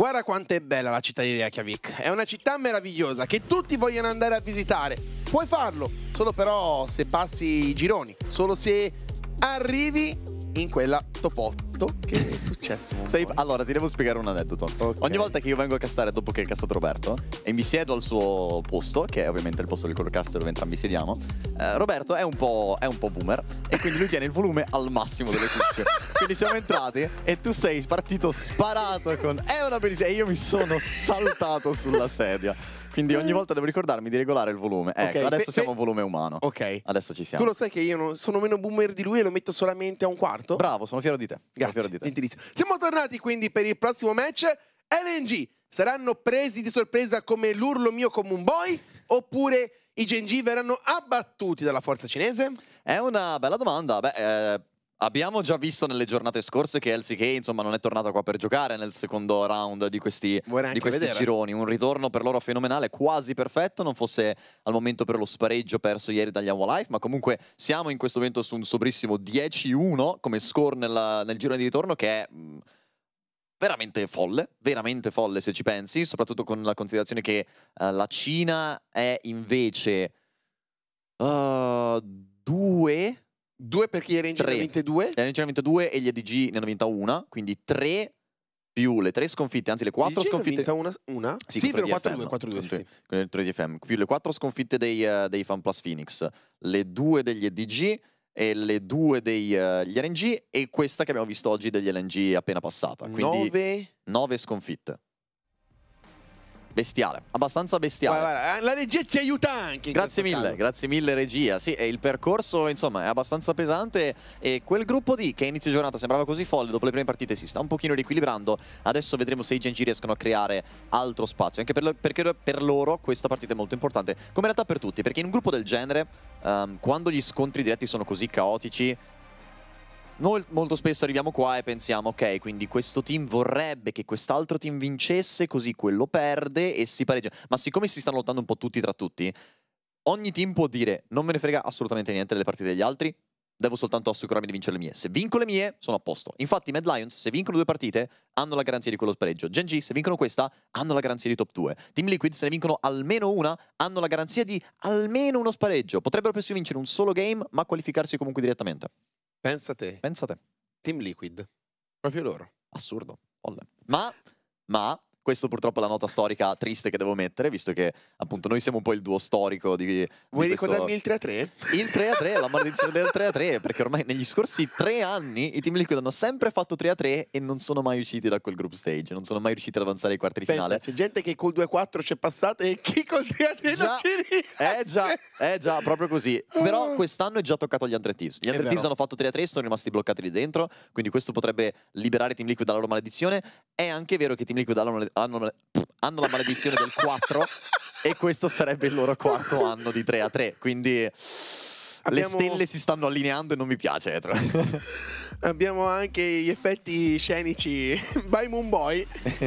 Guarda quanto è bella la città di Reykjavik. È una città meravigliosa che tutti vogliono andare a visitare. Puoi farlo, solo però se passi i gironi, solo se arrivi in quella top 8 che è successo. Allora ti devo spiegare un aneddoto. Okay. Ogni volta che io vengo a castare dopo che è castato Roberto e mi siedo al suo posto, che è ovviamente il posto del Colorcast dove entrambi siediamo, Roberto è un po' boomer e quindi lui tiene il volume al massimo delle cuffie. Quindi siamo entrati e tu sei partito sparato con è una bellissima, e io mi sono saltato sulla sedia. Quindi ogni volta devo ricordarmi di regolare il volume. Ecco, Okay, adesso siamo a volume umano. Ok. Adesso ci siamo. Tu lo sai che io non sono meno boomer di lui e lo metto solamente a un quarto? Bravo, sono fiero di te. Sono Grazie, fiero di te. gentilissimo. Siamo tornati quindi per il prossimo match. LNG saranno presi di sorpresa come l'urlo mio come un boy oppure i Gen.G verranno abbattuti dalla forza cinese? È una bella domanda. Abbiamo già visto nelle giornate scorse che LCK insomma non è tornata qua per giocare nel secondo round di questi gironi. Un ritorno per loro fenomenale, quasi perfetto, non fosse al momento per lo spareggio perso ieri dagli Iowa Life, ma comunque siamo in questo momento su un sobrissimo 10-1 come score nel girone di ritorno, che è veramente folle se ci pensi, soprattutto con la considerazione che la Cina è invece 2 perché gli RNG ne hanno vinte 2? Gli RNG ne hanno vinte 2 e gli EDG ne hanno vinta una, quindi 3 più le 3 sconfitte, anzi le 4 sconfitte. Ne hanno vinta una? Sì, però 4-2, sì. Con il 3DFM, più le 4 sconfitte dei FunPlus Phoenix, le 2 degli EDG e le 2 degli RNG e questa che abbiamo visto oggi degli LNG appena passata. Quindi 9 sconfitte. Bestiale, abbastanza bestiale. Guarda, la regia ci aiuta anche. Grazie mille regia. Sì, e il percorso insomma è abbastanza pesante e quel gruppo D che a inizio giornata sembrava così folle, dopo le prime partite si sta un pochino riequilibrando. Adesso vedremo se i Gen.G riescono a creare altro spazio, anche perché per loro questa partita è molto importante, come in realtà per tutti, perché in un gruppo del genere quando gli scontri diretti sono così caotici, noi molto spesso arriviamo qua e pensiamo ok, quindi questo team vorrebbe che quest'altro team vincesse, così quello perde e si pareggia. Ma siccome si stanno lottando un po' tutti tra tutti, ogni team può dire non me ne frega assolutamente niente delle partite degli altri, devo soltanto assicurarmi di vincere le mie. Se vinco le mie sono a posto. Infatti Mad Lions se vincono 2 partite hanno la garanzia di quello spareggio. Gen.G se vincono questa hanno la garanzia di top 2. Team Liquid se ne vincono almeno una hanno la garanzia di almeno uno spareggio. Potrebbero persino vincere un solo game ma qualificarsi comunque direttamente. Pensa te. Team Liquid. Proprio loro. Assurdo. Folle. Ma questo purtroppo è la nota storica triste che devo mettere, visto che appunto noi siamo un po' il duo storico di Vuoi ricordarmi il 3-3? Il 3-3, la maledizione del 3-3, perché ormai negli scorsi 3 anni i Team Liquid hanno sempre fatto 3-3 e non sono mai usciti da quel group stage, non sono mai riusciti ad avanzare ai quarti di finale. C'è gente che col 2-4 c'è passata e chi col 3-3 non ci riesce. Già, proprio così. Però quest'anno è già toccato agli Andre Thieves. Gli Andre Thieves hanno fatto 3-3 e sono rimasti bloccati lì dentro, quindi questo potrebbe liberare Team Liquid dalla loro maledizione. È anche vero che Team Liquid hanno la maledizione del 4 e questo sarebbe il loro 4º anno di 3-3, quindi le stelle si stanno allineando e non mi piace. Abbiamo anche gli effetti scenici by Moon Boy.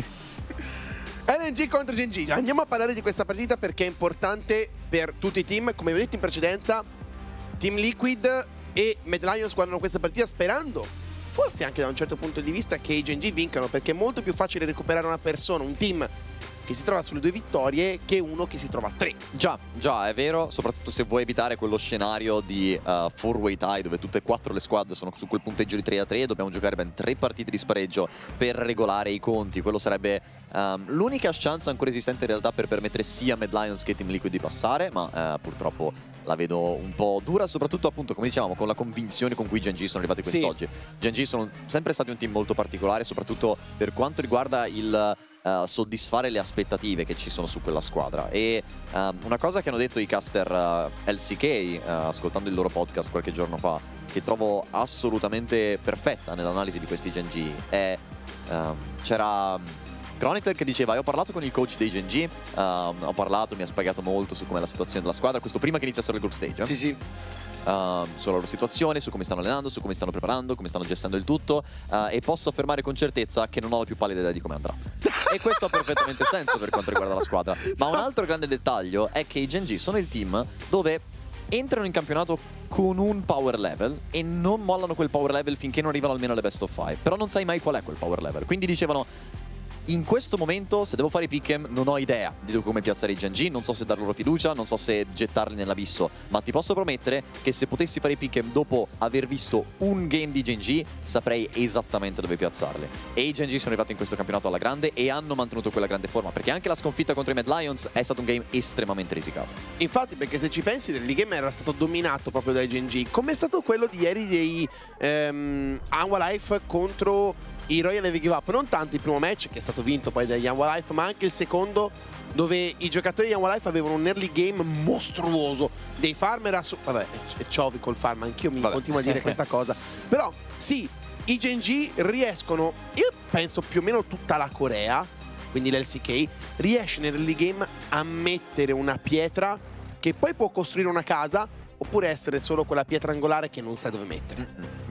LNG contro Gen.G. Andiamo a parlare di questa partita perché è importante per tutti i team. Come vi ho detto in precedenza, Team Liquid e Mad Lions guardano questa partita sperando, forse anche da un certo punto di vista, che i Gen.G vincano, perché è molto più facile recuperare una persona, un team che si trova sulle 2 vittorie che uno che si trova a 3. Già, è vero, soprattutto se vuoi evitare quello scenario di 4-way tie dove tutte e 4 le squadre sono su quel punteggio di 3-3, dobbiamo giocare ben 3 partite di spareggio per regolare i conti. Quello sarebbe l'unica chance ancora esistente in realtà per permettere sia Mad Lions che Team Liquid di passare, ma purtroppo la vedo un po' dura, soprattutto appunto come dicevamo con la convinzione con cui Gen.G sono arrivati quest'oggi. Gen.G sono sempre stati un team molto particolare, soprattutto per quanto riguarda il soddisfare le aspettative che ci sono su quella squadra. E una cosa che hanno detto i caster LCK ascoltando il loro podcast qualche giorno fa, che trovo assolutamente perfetta nell'analisi di questi Gen.G, è c'era Chronicle che diceva: ho parlato con il coach dei Gen.G, ho parlato, mi ha spiegato molto su com'è la situazione della squadra, questo prima che iniziassero il group stage. Sì. Sulla loro situazione, su come stanno allenando, su come stanno preparando, come stanno gestendo il tutto, e posso affermare con certezza che non ho la più pallida idea di come andrà. E questo ha perfettamente senso per quanto riguarda la squadra. Ma un altro grande dettaglio è che i Gen.G sono il team dove entrano in campionato con un power level e non mollano quel power level finché non arrivano almeno alle best of 5. Però non sai mai qual è quel power level. Quindi dicevano: in questo momento, se devo fare i pick'em, non ho idea di come piazzare i Gen G, non so se dar loro fiducia, non so se gettarli nell'abisso, ma ti posso promettere che se potessi fare i pick'em dopo aver visto un game di Gen G, saprei esattamente dove piazzarli. E i Gen G sono arrivati in questo campionato alla grande e hanno mantenuto quella grande forma, perché anche la sconfitta contro i Mad Lions è stato un game estremamente risicato. Infatti, perché se ci pensi, l'early game era stato dominato proprio dai Gen G, come è stato quello di ieri dei Hanwha Life contro i Royal Navy Give Up. Non tanto il primo match, che è stato vinto poi dagli Hanwha Life, ma anche il secondo, dove i giocatori di Hanwha Life avevano un early game mostruoso. Dei farmer vabbè, è Chovy col farm, anch'io mi continuo a dire questa cosa. Però sì, i Gen G riescono, io penso più o meno tutta la Corea, quindi l'LCK, riesce nell'early game a mettere una pietra che poi può costruire una casa, oppure essere solo quella pietra angolare che non sai dove mettere.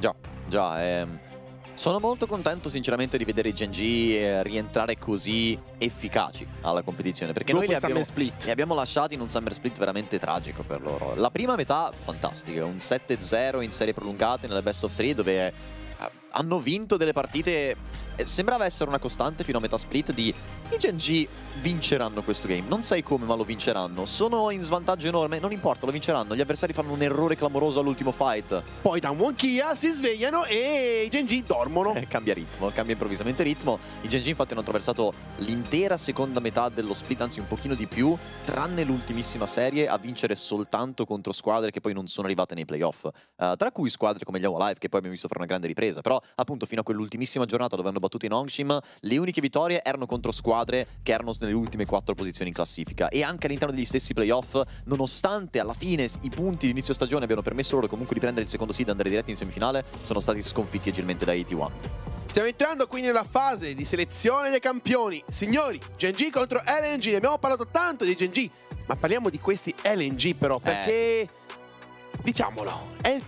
Già, sono molto contento sinceramente di vedere i Gen G rientrare così efficaci alla competizione, perché dopo noi li abbiamo lasciati in un Summer Split veramente tragico per loro. La prima metà fantastica, un 7-0 in serie prolungate nelle best of 3, dove hanno vinto delle partite, sembrava essere una costante fino a metà split di i Gen G vinceranno questo game, non sai come ma lo vinceranno, sono in svantaggio enorme, non importa, lo vinceranno, gli avversari fanno un errore clamoroso all'ultimo fight, poi da un Wonkia si svegliano e i Gen G dormono. Cambia ritmo, cambia improvvisamente ritmo. I Gen G infatti hanno attraversato l'intera seconda metà dello split, anzi un pochino di più, tranne l'ultimissima serie, a vincere soltanto contro squadre che poi non sono arrivate nei playoff, tra cui squadre come gli Hanwha Life, che poi abbiamo visto fare una grande ripresa, però appunto fino a quell'ultimissima giornata dove hanno battuto in Hongshim, le uniche vittorie erano contro squadre che erano nelle ultime 4 posizioni in classifica, e anche all'interno degli stessi playoff, nonostante alla fine i punti di inizio stagione abbiano permesso loro comunque di prendere il secondo seed e andare diretti in semifinale, sono stati sconfitti agilmente da AT1. Stiamo entrando quindi nella fase di selezione dei campioni. Signori, Gen G contro LNG, ne abbiamo parlato tanto di Gen G, ma parliamo di questi LNG però, perché diciamolo,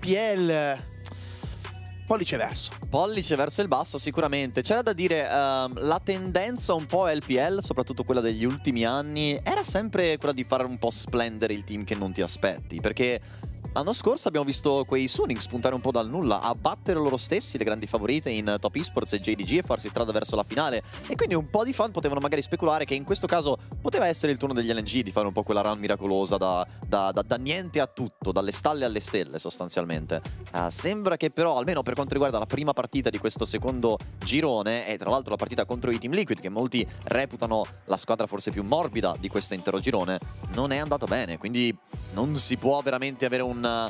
LPL pollice verso il basso sicuramente. C'era da dire, la tendenza un po' LPL, soprattutto quella degli ultimi anni, era sempre quella di fare un po' splendere il team che non ti aspetti, perché l'anno scorso abbiamo visto quei Suning spuntare un po' dal nulla, a battere loro stessi le grandi favorite in Top Esports e JDG e farsi strada verso la finale, e quindi un po' di fan potevano magari speculare che in questo caso poteva essere il turno degli LNG di fare un po' quella run miracolosa da niente a tutto, dalle stalle alle stelle sostanzialmente. Sembra che però, almeno per quanto riguarda la prima partita di questo secondo girone, e tra l'altro la partita contro i Team Liquid, che molti reputano la squadra forse più morbida di questo intero girone, non è andata bene, quindi non si può veramente avere una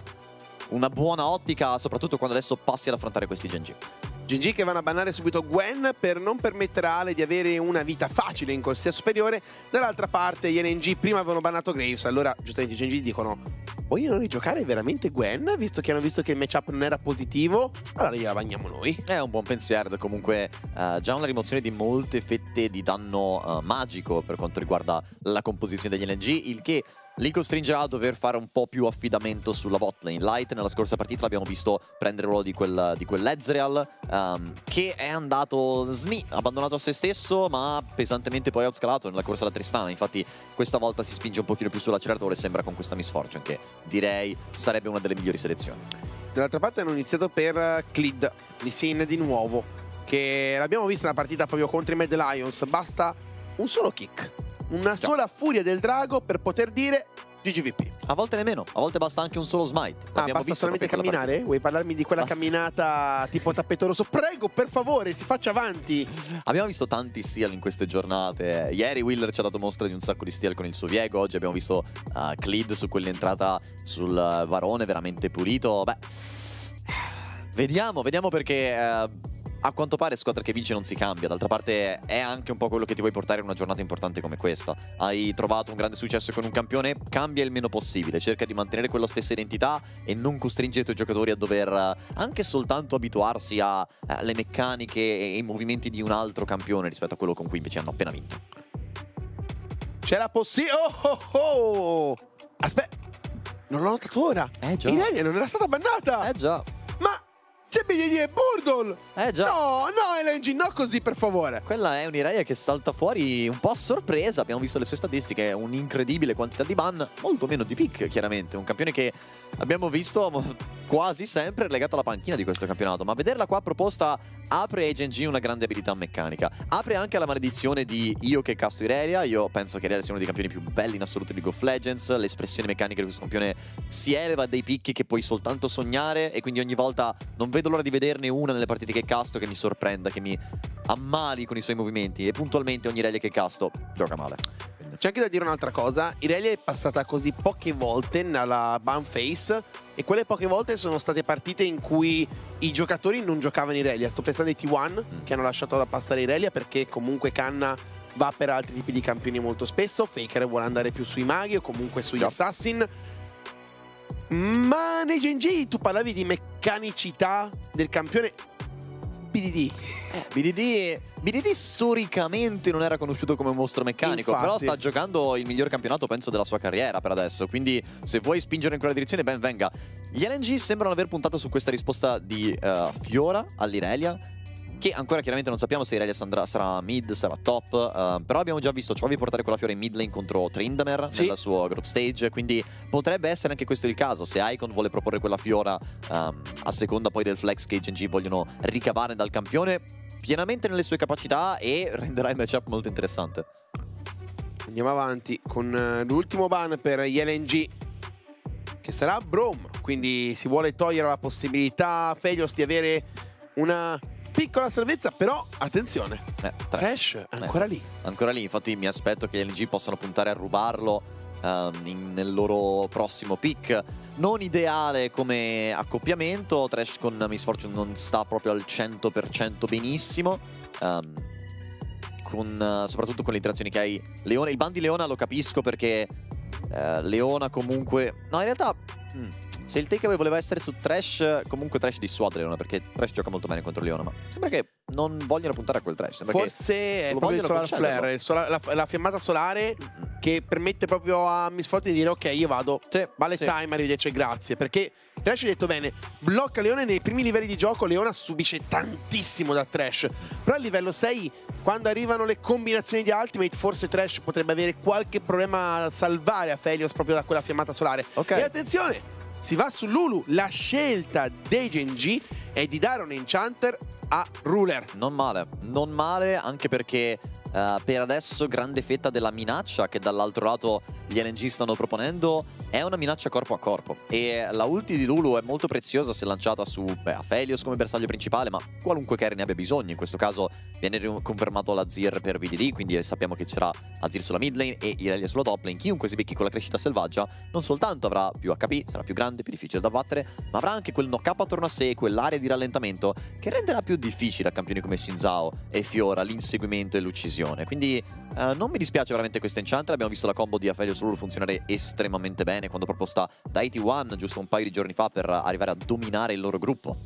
buona ottica, soprattutto quando adesso passi ad affrontare questi Gen G. Gen G che vanno a bannare subito Gwen per non permettere a Ale di avere una vita facile in corsia superiore. Dall'altra parte gli LNG prima avevano bannato Graves, allora giustamente i Gen G dicono: vogliono rigiocare veramente Gwen, visto che hanno visto che il matchup non era positivo, allora gliela bagniamo noi. È un buon pensiero, comunque già una rimozione di molte fette di danno magico per quanto riguarda la composizione degli LNG, il che li costringerà a dover fare un po' più affidamento sulla bot lane. Light nella scorsa partita l'abbiamo visto prendere il ruolo di quell'Ezreal, che è andato abbandonato a se stesso, ma pesantemente poi outscalato nella corsa alla Tristana. Infatti questa volta si spinge un pochino più sull'acceleratore, sembra, con questa Miss Fortune, che direi sarebbe una delle migliori selezioni. Dall'altra parte hanno iniziato per Clid, Lee Sin di nuovo, che l'abbiamo vista nella partita proprio contro i Mad Lions. Basta un solo kick, una sola furia del drago per poter dire GGVP. A volte nemmeno, a volte basta anche un solo smite. Basta solamente camminare? Vuoi parlarmi di quella camminata tipo tappeto rosso? Prego, per favore, si faccia avanti. Abbiamo visto tanti steal in queste giornate. Ieri Willer ci ha dato mostra di un sacco di steal con il suo Viego. Oggi abbiamo visto Clid su quell'entrata sul Varone veramente pulito. Beh, vediamo perché a quanto pare squadra che vince non si cambia. D'altra parte è anche un po' quello che ti vuoi portare in una giornata importante come questa. Hai trovato un grande successo con un campione, cambia il meno possibile, cerca di mantenere quella stessa identità e non costringere i tuoi giocatori a dover anche soltanto abituarsi alle meccaniche e ai movimenti di un altro campione rispetto a quello con cui invece hanno appena vinto. C'è la possibilità. Aspetta, non l'ho notato ora. Già. Irelia non era stata bannata. Già. Ma c'è BDD e Burdle! Già. No, LNG, no così, per favore. Quella è un'Irelia che salta fuori un po' a sorpresa. Abbiamo visto le sue statistiche, un'incredibile quantità di ban, molto meno di pick, chiaramente. Un campione che abbiamo visto quasi sempre legata alla panchina di questo campionato, ma vederla qua proposta apre ai Gen.G una grande abilità meccanica, apre anche alla maledizione di io che casto Irelia. Io penso che Irelia sia uno dei campioni più belli in assoluto di League of Legends, l'espressione meccanica di questo campione si eleva a dei picchi che puoi soltanto sognare, e quindi ogni volta non vedo l'ora di vederne una nelle partite che casto che mi sorprenda, che mi ammali con i suoi movimenti, e puntualmente ogni Irelia che casto gioca male. C'è anche da dire un'altra cosa, Irelia è passata così poche volte nella ban phase, e quelle poche volte sono state partite in cui i giocatori non giocavano Irelia. Sto pensando ai T1 che hanno lasciato da passare Irelia perché comunque Canna va per altri tipi di campioni molto spesso, Faker vuole andare più sui maghi o comunque sugli assassin. Ma nei Gen.G tu parlavi di meccanicità del campione. BDD storicamente non era conosciuto come un mostro meccanico. Infatti. Però sta giocando il miglior campionato penso della sua carriera per adesso, quindi se vuoi spingere in quella direzione ben venga. Gli LNG sembrano aver puntato su questa risposta di Fiora all'Irelia, che ancora chiaramente non sappiamo se Irelia sarà mid, sarà top, però abbiamo già visto Chovy portare quella Fiora in mid lane contro Tryndamere nella sua group stage, quindi potrebbe essere anche questo il caso, se Icon vuole proporre quella Fiora a seconda poi del flex che i Gen.G vogliono ricavare dal campione, pienamente nelle sue capacità, e renderà il matchup molto interessante. Andiamo avanti con l'ultimo ban per gli LNG, che sarà Braum, quindi si vuole togliere la possibilità a Felios di avere una piccola salvezza, però attenzione, Thresh è ancora lì. Ancora lì, infatti mi aspetto che gli LNG possano puntare a rubarlo nel loro prossimo pick. Non ideale come accoppiamento, Thresh con Miss Fortune non sta proprio al 100% benissimo, soprattutto con le interazioni che hai Leona. Il ban di Leona lo capisco perché Leona comunque... No, in realtà... se il takeaway voleva essere su Thresh, comunque Thresh dissuade Leona, perché Thresh gioca molto bene contro Leona, ma sembra che non vogliono puntare a quel Thresh. Forse è proprio il solar flare, la fiammata solare che permette proprio a Miss Fortune di dire ok, io vado, vale time, arrivederci, grazie, perché Thresh ha detto bene, blocca Leona nei primi livelli di gioco, Leona subisce tantissimo da Thresh, però a livello 6 quando arrivano le combinazioni di ultimate forse Thresh potrebbe avere qualche problema a salvare a Felios proprio da quella fiammata solare. E attenzione, si va su Lulu, la scelta dei Gen.G è di dare un enchanter a Ruler. Non male, anche perché per adesso grande fetta della minaccia che dall'altro lato gli LNG stanno proponendo è una minaccia corpo a corpo, e la ulti di Lulu è molto preziosa se lanciata su Aphelios come bersaglio principale, ma qualunque carry ne abbia bisogno. In questo caso viene confermato l'Azir per BDD, quindi sappiamo che ci sarà Azir sulla mid lane e Irelia sulla top lane. Chiunque si becchi con la crescita selvaggia non soltanto avrà più HP, sarà più grande, più difficile da battere, ma avrà anche quel knock up attorno a sé, quell'area di rallentamento che renderà più difficile a campioni come Xin Zhao e Fiora l'inseguimento e l'uccisione. Quindi non mi dispiace veramente questo enchanter. Abbiamo visto la combo di Aphelios Lulu funzionare estremamente bene quando proposta da AT1 giusto un paio di giorni fa per arrivare a dominare il loro gruppo.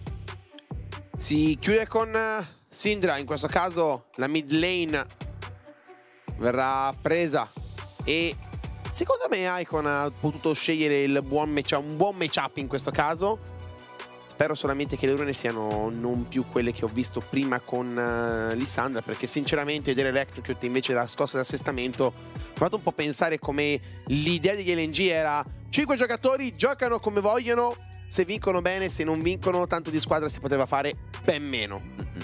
Si chiude con Syndra, in questo caso la mid lane verrà presa e secondo me Icon ha potuto scegliere un buon matchup in questo caso. Spero solamente che le urne siano non più quelle che ho visto prima con Lissandra, perché sinceramente vedere Electrocute invece della scossa di assestamento ho provato un po' a pensare come l'idea degli LNG era 5 giocatori giocano come vogliono, se vincono bene, se non vincono tanto di squadra si poteva fare ben meno.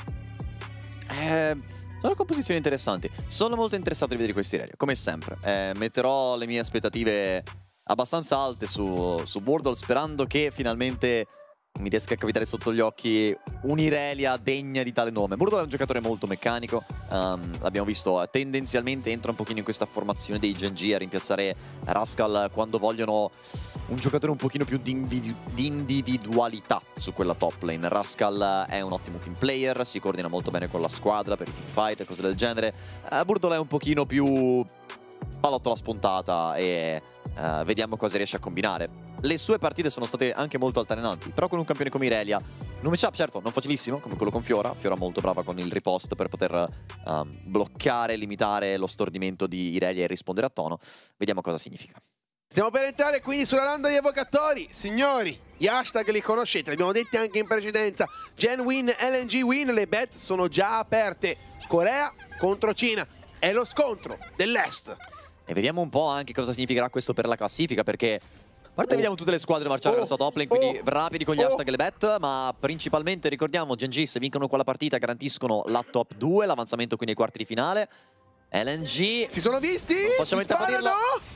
Sono composizioni interessanti, sono molto interessato a vedere questi Irelia, come sempre. Metterò le mie aspettative abbastanza alte su Burdol, sperando che finalmente mi riesca a capitare sotto gli occhi un'Irelia degna di tale nome. Burdol è un giocatore molto meccanico, l'abbiamo visto, tendenzialmente entra un pochino in questa formazione dei Gen.G a rimpiazzare Rascal quando vogliono un giocatore un pochino più di individualità su quella top lane. Rascal è un ottimo team player, si coordina molto bene con la squadra per i team fight e cose del genere. Burdol è un pochino più palottola spuntata e vediamo cosa riesce a combinare. Le sue partite sono state anche molto altalenanti, però con un campione come Irelia, un matchup certo non facilissimo come quello con Fiora molto brava con il ripost per poter bloccare e limitare lo stordimento di Irelia e rispondere a tono. Vediamo cosa significa. Stiamo per entrare quindi sulla landa degli avvocatori. Signori, gli hashtag li conoscete, li abbiamo detti anche in precedenza. Gen win, LNG win, le bet sono già aperte. Corea contro Cina, è lo scontro dell'Est. E vediamo un po' anche cosa significherà questo per la classifica, perché parte vediamo tutte le squadre marciare verso top lane, quindi rapidi con gli hashtag e le bet, ma principalmente ricordiamo Gen.G se vincono quella partita garantiscono la top 2, l'avanzamento quindi ai quarti di finale. LNG si sono visti? Facciamo si sparano?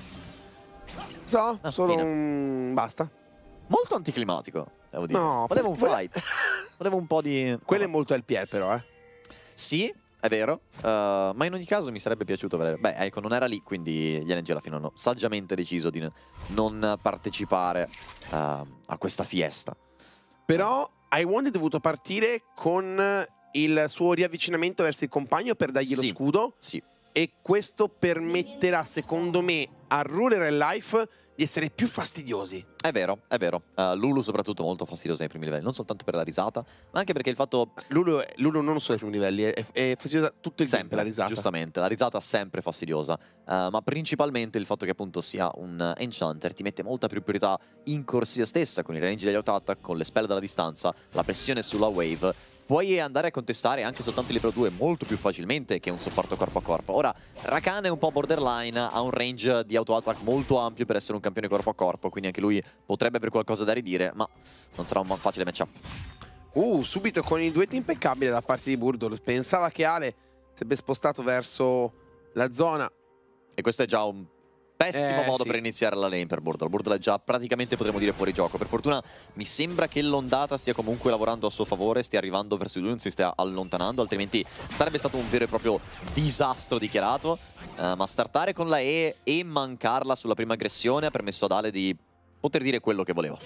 So, solo fine. un... basta. Molto anticlimatico, devo dire. No, volevo un fight. Volevo un po' di... Quello è molto LPL però, Sì, è vero, ma in ogni caso mi sarebbe piaciuto vedere. Beh, ecco, non era lì, quindi gli LNG alla fine hanno saggiamente deciso di non partecipare a questa fiesta. Però iWand è dovuto partire con il suo riavvicinamento verso il compagno per dargli lo scudo. Sì. E questo permetterà, secondo me, a Ruler e Life di essere più fastidiosi. È vero, è vero. Lulu soprattutto molto fastidiosa nei primi livelli, non soltanto per la risata, ma anche perché il fatto... Lulu non solo ai primi livelli, è fastidiosa tutto il tempo, la risata. Giustamente, la risata sempre fastidiosa, ma principalmente il fatto che appunto sia un enchanter ti mette molta più priorità in corsia stessa, con i range degli auto-attack, con le spell dalla distanza, la pressione sulla wave. Puoi andare a contestare anche soltanto il livello 2 molto più facilmente che un supporto corpo a corpo. Ora, Rakan è un po' borderline, ha un range di auto-attack molto ampio per essere un campione corpo a corpo, quindi anche lui potrebbe avere qualcosa da ridire, ma non sarà un facile matchup. Subito con il duetto impeccabile da parte di Burdol. Pensava che Ale si sarebbe spostato verso la zona. E questo è già un pessimo modo per iniziare la lane per Burdol. Burdol è già praticamente, potremmo dire, fuori gioco. Per fortuna mi sembra che l'ondata stia comunque lavorando a suo favore, stia arrivando verso di lui, non si stia allontanando, altrimenti sarebbe stato un vero e proprio disastro dichiarato. Ma startare con la E e mancarla sulla prima aggressione ha permesso ad Ale di poter dire quello che voleva.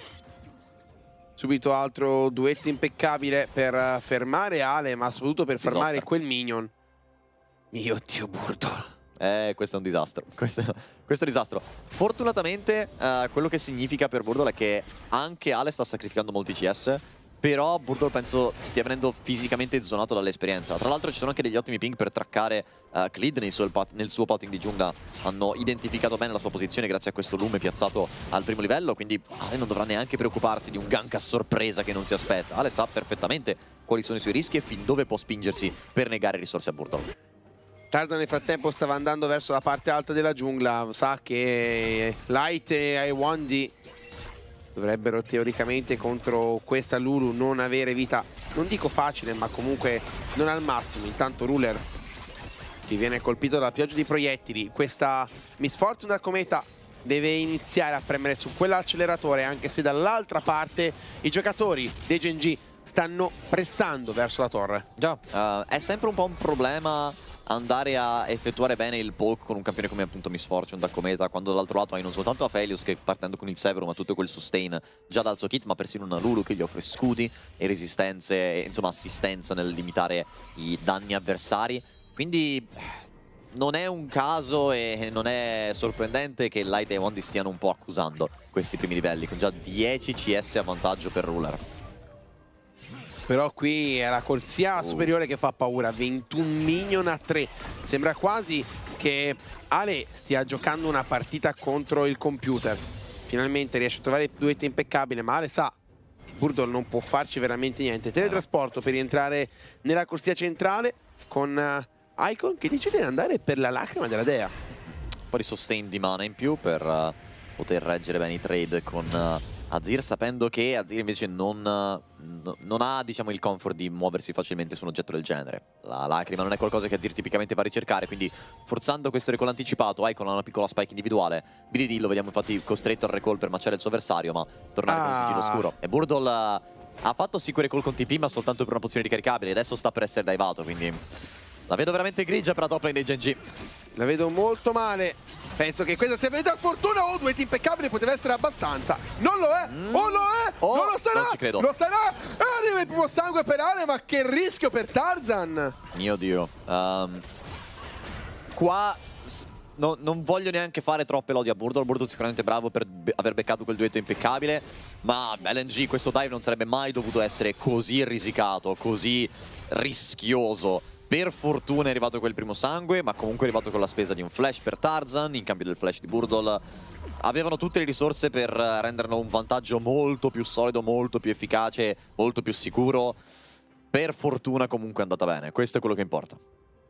Subito altro duetto impeccabile per fermare Ale, ma soprattutto per fermare quel minion. Mio Dio, Burdol. Questo è un disastro. Questo è un disastro. Fortunatamente quello che significa per Burdol è che anche Ale sta sacrificando molti CS, però Burdol penso stia venendo fisicamente zonato dall'esperienza. Tra l'altro ci sono anche degli ottimi ping per traccare Clid nel suo potting di giungla. Hanno identificato bene la sua posizione grazie a questo lume piazzato al primo livello, quindi Ale non dovrà neanche preoccuparsi di un gank a sorpresa che non si aspetta. Ale sa perfettamente quali sono i suoi rischi e fin dove può spingersi per negare risorse a Burdol. Tarzan nel frattempo stava andando verso la parte alta della giungla, sa che Light e iWand dovrebbero teoricamente contro questa Lulu non avere vita, non dico facile, ma comunque non al massimo. Intanto Ruler, che viene colpito dalla pioggia di proiettili, questa Miss Fortune da cometa deve iniziare a premere su quell'acceleratore, anche se dall'altra parte i giocatori dei Gen.G stanno pressando verso la torre. Già, è sempre un po' un problema andare a effettuare bene il poke con un campione come appunto Miss Fortune da cometa, quando dall'altro lato hai non soltanto Aphelios che partendo con il Severum ha tutto quel sustain già dal suo kit, ma persino una Lulu che gli offre scudi e resistenze, e, insomma assistenza nel limitare i danni avversari. Quindi non è un caso e non è sorprendente che Light e iWand stiano un po' accusando questi primi livelli, con già 10 CS a vantaggio per Ruler. Però qui è la corsia superiore che fa paura, 21 minion a 3. Sembra quasi che Ale stia giocando una partita contro il computer. Finalmente riesce a trovare il duetto impeccabile, ma Ale sa che Burdol non può farci veramente niente. Teletrasporto per rientrare nella corsia centrale con Icon che decide di andare per la lacrima della dea. Un po' di sustain di mana in più per poter reggere bene i trade con Azir, sapendo che Azir invece non ha, diciamo, il comfort di muoversi facilmente su un oggetto del genere. La lacrima non è qualcosa che Azir tipicamente va a ricercare, quindi forzando questo recall anticipato, Icon ha una piccola spike individuale. BDD lo vediamo infatti costretto al recall per matchare il suo avversario, ma tornare con il sigillo scuro. E Burdol ha fatto sì quel recall con TP, ma soltanto per una pozione ricaricabile, adesso sta per essere divato, quindi la vedo veramente grigia per la top lane dei Gen.G. La vedo molto male. Penso che questa sia verità sfortuna o duetto impeccabile poteva essere abbastanza. Non lo è! O lo è! Non lo sarà! Non ci credo. Lo sarà! Arriva il primo sangue per Ale, ma che rischio per Tarzan! Mio Dio. Qua non voglio neanche fare troppe lodi a Burdol. Burdol sicuramente bravo per aver beccato quel duetto impeccabile, ma LNG questo dive non sarebbe mai dovuto essere così risicato, così rischioso. Per fortuna è arrivato quel primo sangue, ma comunque è arrivato con la spesa di un flash per Tarzan, in cambio del flash di Burdol. Avevano tutte le risorse per renderlo un vantaggio molto più solido, molto più efficace, molto più sicuro. Per fortuna comunque è andata bene, questo è quello che importa.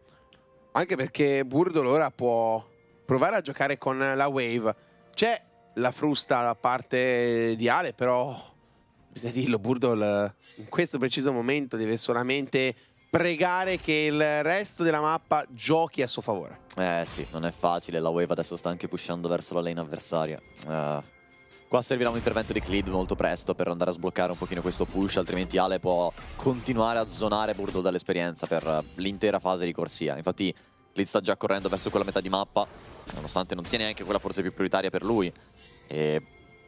Anche perché Burdol ora può provare a giocare con la wave. C'è la frusta da parte di Ale, però bisogna dirlo, Burdol in questo preciso momento deve solamente pregare che il resto della mappa giochi a suo favore. Sì, non è facile, la wave adesso sta anche pushando verso la lane avversaria. Qua servirà un intervento di Clid molto presto per andare a sbloccare un pochino questo push, altrimenti Ale può continuare a zonare Burdol dall'esperienza per l'intera fase di corsia. Infatti Clid sta già correndo verso quella metà di mappa, nonostante non sia neanche quella forse più prioritaria per lui. E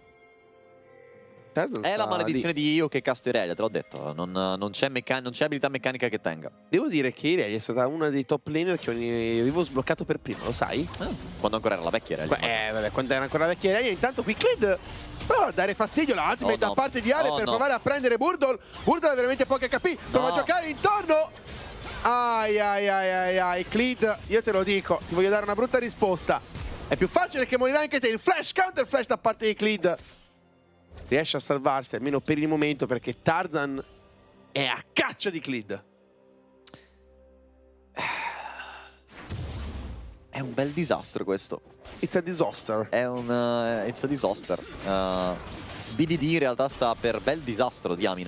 è la maledizione di io che casto Irelia, te l'ho detto, non c'è abilità meccanica che tenga. Devo dire che Irelia è stata una dei top laner che avevo sbloccato per prima, lo sai? Quando ancora era la vecchia Irelia. Vabbè, quando era ancora la vecchia Irelia. Intanto qui Clid prova a dare fastidio alla ultimate da parte di Ale per provare a prendere Burdol. Burdol ha veramente poche HP, prova a giocare intorno. Ai, Clid, io te lo dico, ti voglio dare una brutta risposta. È più facile che morirà anche te. Il flash, counter flash da parte di Clid. Riesce a salvarsi almeno per il momento perché Tarzan è a caccia di Clid. È un bel disastro questo. It's a disaster. È un it's a disaster. BDD in realtà sta per bel disastro, diamine.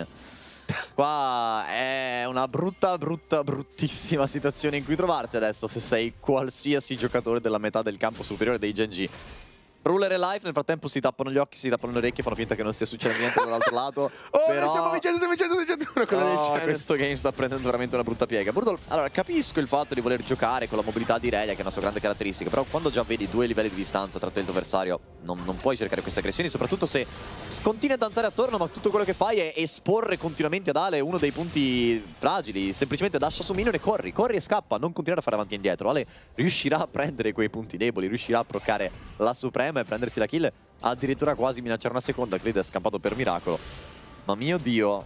Qua è una bruttissima situazione in cui trovarsi adesso se sei qualsiasi giocatore della metà del campo superiore dei Gen G. Ruler e Life nel frattempo si tappano gli occhi, si tappano le orecchie, fanno finta che non stia succedendo niente dall'altro lato. Però stiamo vincendo una cosa del genere. Questo game sta prendendo veramente una brutta piega. Burdol, allora capisco il fatto di voler giocare con la mobilità di Irelia, che è una sua grande caratteristica, però quando già vedi 2 livelli di distanza tra te e il tuo avversario non puoi cercare queste aggressioni, soprattutto se continui a danzare attorno ma tutto quello che fai è esporre continuamente ad Ale uno dei punti fragili. Semplicemente dasha su minion e corri e scappa, non continuare a fare avanti e indietro. Ale riuscirà a prendere quei punti deboli, riuscirà a proccare la suprema e prendersi la kill, addirittura quasi minacciare una seconda. Clid è scampato per miracolo, ma mio Dio,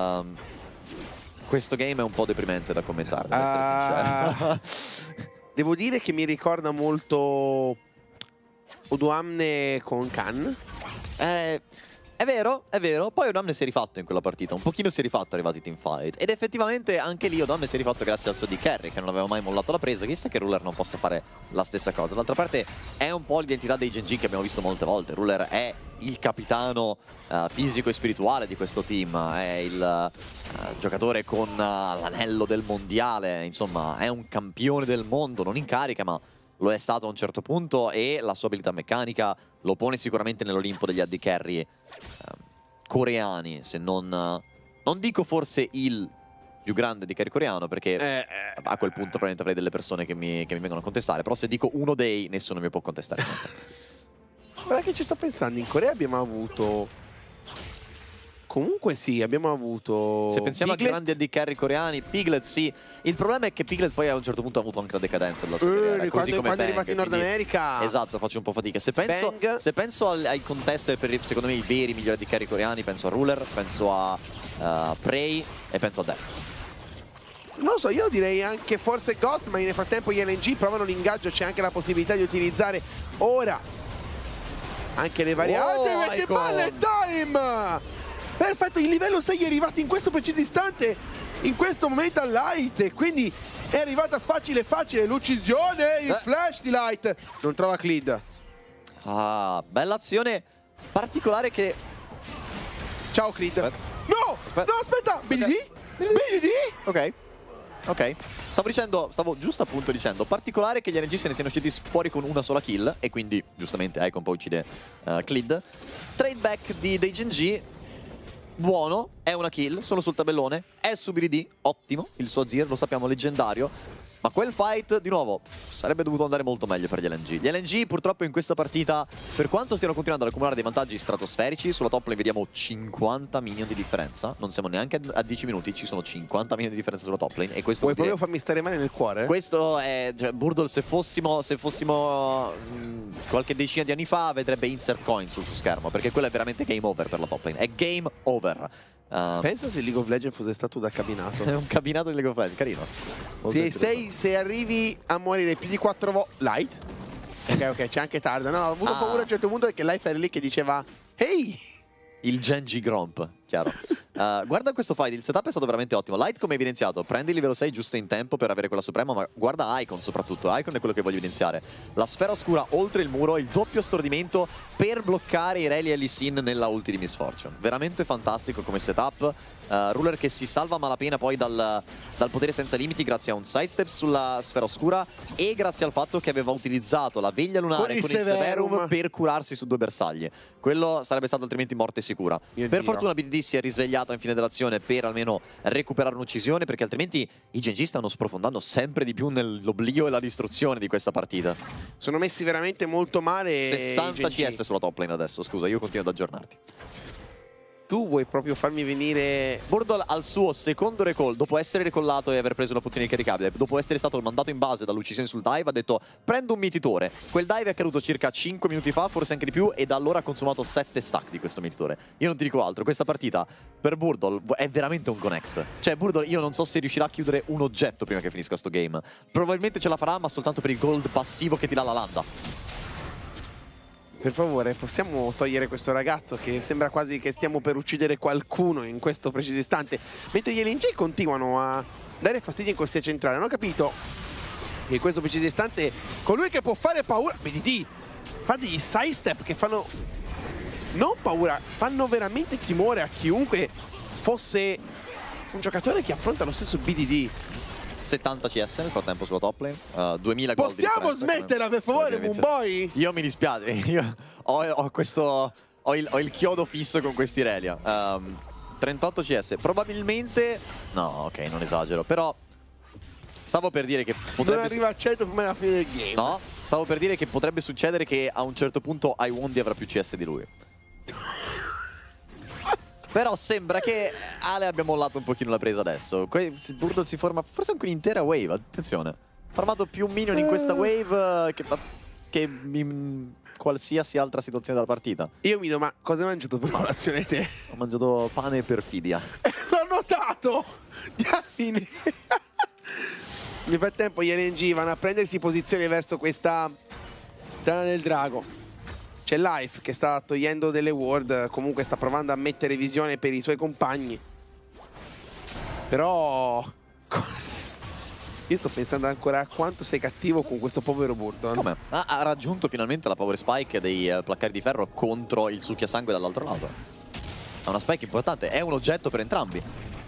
questo game è un po' deprimente da commentare, devo essere sincero. Devo dire che mi ricorda molto Odoamne con Khan. È vero, poi Odoamne si è rifatto in quella partita, un pochino si è rifatto arrivati teamfight, ed effettivamente anche lì Odoamne si è rifatto grazie al suo D carry che non aveva mai mollato la presa. Chissà che Ruler non possa fare la stessa cosa. D'altra parte è un po' l'identità dei Gen G che abbiamo visto molte volte. Ruler è il capitano fisico e spirituale di questo team, è il giocatore con l'anello del mondiale, insomma è un campione del mondo, non in carica ma lo è stato a un certo punto, e la sua abilità meccanica lo pone sicuramente nell'Olimpo degli AD carry coreani, se non dico forse il più grande di carry coreano, perché a quel punto probabilmente avrei delle persone che mi vengono a contestare, però se dico uno dei, nessuno mi può contestare. Guarda che ci sto pensando, in Corea abbiamo avuto... Comunque sì, abbiamo avuto... Se pensiamo Piglet. a grandi AD carry coreani, Piglet sì. Il problema è che Piglet poi a un certo punto ha avuto anche la decadenza della sua carriera, così come quando è Bang, arrivato in Nord quindi... America. Esatto, faccio un po' fatica. Se penso ai contest per secondo me i veri migliori AD carry coreani, penso a Ruler, penso a Prey e penso a Deft. Non lo so, io direi anche forse Ghost, ma nel frattempo gli LNG provano l'ingaggio, c'è anche la possibilità di utilizzare ora anche le varianti. Che ballet time! Perfetto, il livello 6 è arrivato in questo preciso istante, in questo momento a Light, e quindi è arrivata facile l'uccisione, il flash di Light. Non trova Clid. Bella azione particolare che... Ciao Clid. No, aspetta, BDD? Ok. Stavo giusto appunto dicendo, particolare che gli NG se ne siano usciti fuori con una sola kill, e quindi giustamente Icon poi uccide Clid. Trade back dei Gen G, buono, è una kill, sono sul tabellone, è su BDD, ottimo, il suo Azir lo sappiamo leggendario. Ma quel fight, di nuovo, sarebbe dovuto andare molto meglio per gli LNG. Gli LNG purtroppo in questa partita, per quanto stiano continuando ad accumulare dei vantaggi stratosferici, sulla top lane vediamo 50 minion di differenza. Non siamo neanche a 10 minuti, ci sono 50 minion di differenza sulla top lane. E questo vuoi proprio farmi stare male nel cuore? Questo è... Cioè, Burdol, se fossimo qualche decina di anni fa, vedrebbe insert coin sul suo schermo, perché quello è veramente game over per la top lane. È game over. Pensa se League of Legends fosse stato da cabinato. È un cabinato di League of Legends, carino. Se arrivi a morire più di 4 volte... Light? Ok, c'è anche Tarzan. No, ho avuto paura a un certo punto perché Light era lì che diceva: Ehi! Il Genji Gromp. Chiaro. Guarda questo fight, il setup è stato veramente ottimo. Light, come evidenziato, prende il livello 6 giusto in tempo per avere quella suprema, ma guarda Icon soprattutto. Icon è quello che voglio evidenziare. La sfera oscura oltre il muro, il doppio stordimento per bloccare Irelia e Lee Sin nella ulti di Miss Fortune. Veramente fantastico come setup. Ruler che si salva a malapena poi dal potere senza limiti grazie a un sidestep sulla sfera oscura e grazie al fatto che aveva utilizzato la veglia lunare con il Severum per curarsi su 2 bersagli. Quello sarebbe stato altrimenti morte sicura. Per fortuna BDD si è risvegliato in fine dell'azione per almeno recuperare un'uccisione, perché altrimenti i Gen.G stanno sprofondando sempre di più nell'oblio e la distruzione di questa partita. Sono messi veramente molto male. 60 CS sulla top lane adesso, scusa, io continuo ad aggiornarti. Tu vuoi proprio farmi venire... Burdol al suo secondo recall, dopo essere recollato e aver preso una pozione incaricabile, dopo essere stato mandato in base dall'uccisione sul dive, ha detto prendo un mititore. Quel dive è caduto circa 5 minuti fa, forse anche di più, e da allora ha consumato 7 stack di questo mititore. Io non ti dico altro, questa partita per Burdol è veramente un go next. Cioè Burdol io non so se riuscirà a chiudere un oggetto prima che finisca sto game. Probabilmente ce la farà, ma soltanto per il gold passivo che ti dà la landa. Per favore, possiamo togliere questo ragazzo che sembra quasi che stiamo per uccidere qualcuno in questo preciso istante. Mentre gli LNG continuano a dare fastidio in corsia centrale. Non ho capito che in questo preciso istante colui che può fare paura... BDD fa degli sidestep che fanno... non paura, fanno veramente timore a chiunque fosse un giocatore che affronta lo stesso BDD. 70 CS nel frattempo sulla top lane, 2000 gol. Possiamo smetterla per favore, Moonboy? Io mi dispiace, io ho il chiodo fisso con questi Irelia. 38 CS, probabilmente... No, ok, non esagero, però stavo per dire che potrebbe... Non arriva a 100 prima della fine del game. No, stavo per dire che potrebbe succedere che a un certo punto Iwondi avrà più CS di lui. Però sembra che Ale abbia mollato un pochino la presa adesso. Burdol si forma forse anche un'intera wave, attenzione. Ha formato più minion in questa wave che in qualsiasi altra situazione della partita. Io mi do, ma cosa hai mangiato per colazione te? Ho mangiato pane e perfidia. L'ho notato! Diamine! Nel frattempo gli LNG vanno a prendersi posizione verso questa Dana del Drago. C'è Life che sta togliendo delle ward, comunque sta provando a mettere visione per i suoi compagni. Però... io sto pensando ancora a quanto sei cattivo con questo povero Burdol. Come? Ha raggiunto finalmente la power spike dei placcari di ferro contro il succhiasangue dall'altro lato. È una spike importante, è un oggetto per entrambi.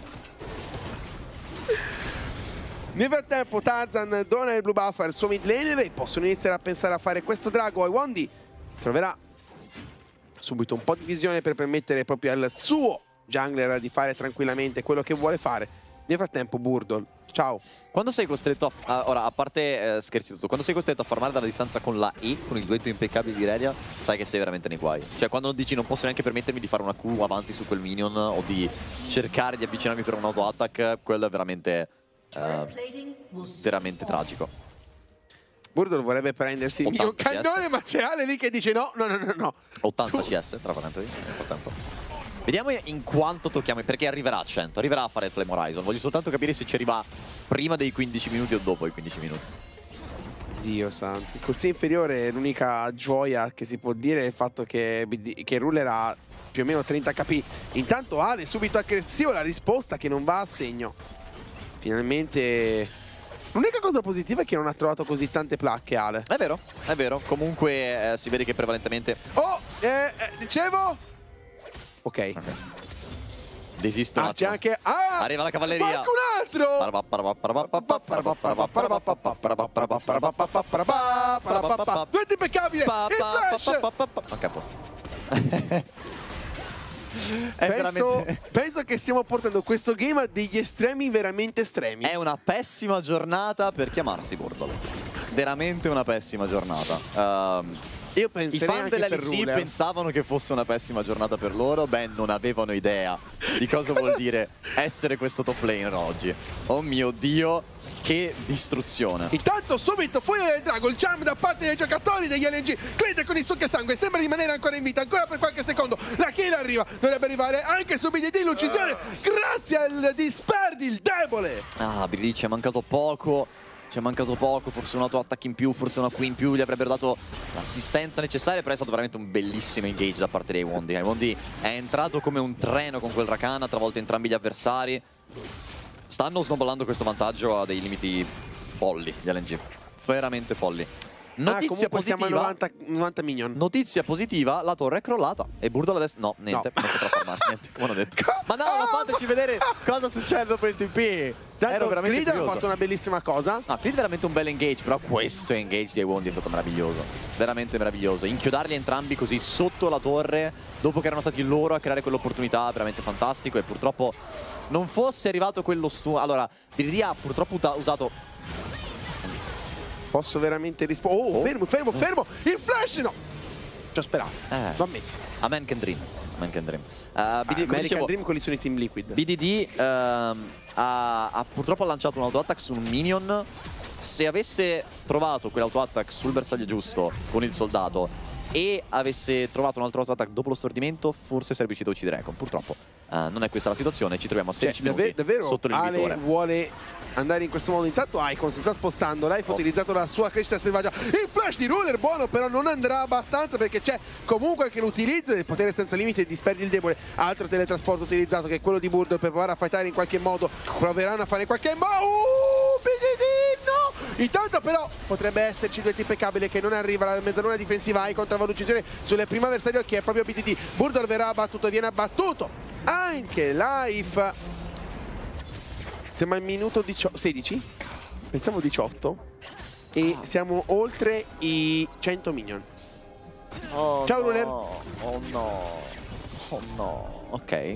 Nel frattempo Tarzan dona il blue buff al suo mid laner e possono iniziare a pensare a fare questo drago. Iwondi troverà subito un po' di visione per permettere proprio al suo jungler di fare tranquillamente quello che vuole fare. Nel frattempo Burdol, ciao. Quando sei costretto ora, a parte scherzi tutto, quando sei costretto a farmare dalla distanza con la E, con il duetto impeccabile di Irelia, sai che sei veramente nei guai. Cioè quando dici non posso neanche permettermi di fare una Q avanti su quel minion o di cercare di avvicinarmi per un auto-attack, quello è veramente, veramente tragico. Burdol vorrebbe prendersi il mio cannone, ma c'è Ale lì che dice no, no, no, no, no. 80 CS, tra parentesi, nel frattempo. Vediamo in quanto tocchiamo, perché arriverà a 100, arriverà a fare il Flame Horizon. Voglio soltanto capire se ci arriva prima dei 15 minuti o dopo i 15 minuti. Dio santo. Il corsia inferiore, l'unica gioia che si può dire è il fatto che Ruler ha più o meno 30 HP. Intanto Ale subito aggressivo, la risposta che non va a segno. Finalmente... L'unica cosa positiva è che non ha trovato così tante placche, Ale. È vero, è vero. Comunque si vede che prevalentemente... Oh, dicevo... Ok. Desiste un c'è attimo. anche... Arriva la cavalleria. Qualcun altro! Duetto impeccabile! Il flash! Ok, a posto. Penso che stiamo portando questo game a degli estremi veramente estremi. È una pessima giornata per chiamarsi Burdol. Veramente una pessima giornata. Io I fan della LEC pensavano che fosse una pessima giornata per loro. Beh, non avevano idea di cosa vuol dire essere questo top laner oggi. Oh mio Dio, che distruzione. Intanto subito fuori del drago, il jump da parte dei giocatori degli LNG. Clint con il succhiasangue sembra rimanere ancora in vita, ancora per qualche secondo. La kill arriva, dovrebbe arrivare anche su BDD, l'uccisione grazie al Disperdi, il debole. BDD ci è mancato poco. ci è mancato poco, forse un auto-attack in più, forse una Q in più, gli avrebbero dato l'assistenza necessaria, però è stato veramente un bellissimo engage da parte dei Wondi. Wondi è entrato come un treno con quel Rakan, ha travolto entrambi gli avversari. Stanno snowballando questo vantaggio a dei limiti folli gli LNG, veramente folli. Notizia positiva, siamo a 90 minion. Notizia positiva, la torre è crollata e Burdol adesso... No, niente, non potrà farmarsi, niente, come ho detto. Ma no, ma fateci vedere cosa succede dopo il TP. Ero veramente Creed ha curioso. fatto una bellissima cosa. No, Creed è veramente un bel engage, però questo engage dei Wondi è stato meraviglioso. Veramente meraviglioso. Inchiodarli entrambi così sotto la torre, dopo che erano stati loro a creare quell'opportunità, veramente fantastico. E purtroppo non fosse arrivato quello stun... Allora, BDD ha purtroppo usato... Posso veramente rispondere? Oh, fermo! Il flash no! Ci ho sperato, lo ammetto. A man can dream. Man can dream. American Dream con i Team Liquid. BDD ha purtroppo lanciato un auto-attack su un minion. Se avesse trovato quell'auto-attack sul bersaglio giusto con il soldato e avesse trovato un altro auto-attack dopo lo stordimento, forse sarebbe riuscito a uccidere Econ. Purtroppo non è questa la situazione, ci troviamo a 16 minuti davvero sotto l'inibitore. Ale vuole andare in questo modo. Intanto Icon si sta spostando, Life ha utilizzato la sua crescita selvaggia. Il flash di Ruler buono, però non andrà abbastanza perché c'è comunque anche l'utilizzo del potere senza limite e disperdi il debole. Altro teletrasporto utilizzato che è quello di Burdol per provare a fightare in qualche modo. Proveranno a fare in qualche modo. BDD, no! Intanto però potrebbe esserci due impeccabile che non arriva la mezzaluna difensiva. Icon trova l'uccisione sulle primo avversario che è proprio BDD. Burdol verrà abbattuto, viene abbattuto anche Life. Siamo al minuto 16, pensiamo 18 e siamo oltre i 100 minion. Oh, ciao no. Ruler. Oh no. Oh no. Ok.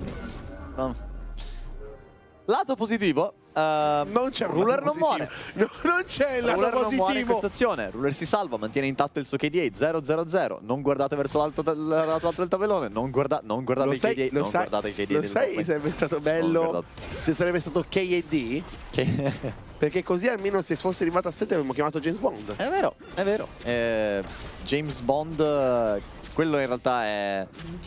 Lato positivo. Non c'è un Ruler lato non muore. No, non c'è il lato Ruler non positivo. muore in questa azione. Ruler si salva, mantiene intatto il suo KDA 0-0-0. Non guardate verso l'alto del tabellone. Non guardate il KDA. Lo non sai, guardate il KDA. lo sai sarebbe stato bello se sarebbe stato KD? Perché così almeno se fosse arrivato a 7 avremmo chiamato James Bond. È vero, è vero. James Bond, quello in realtà è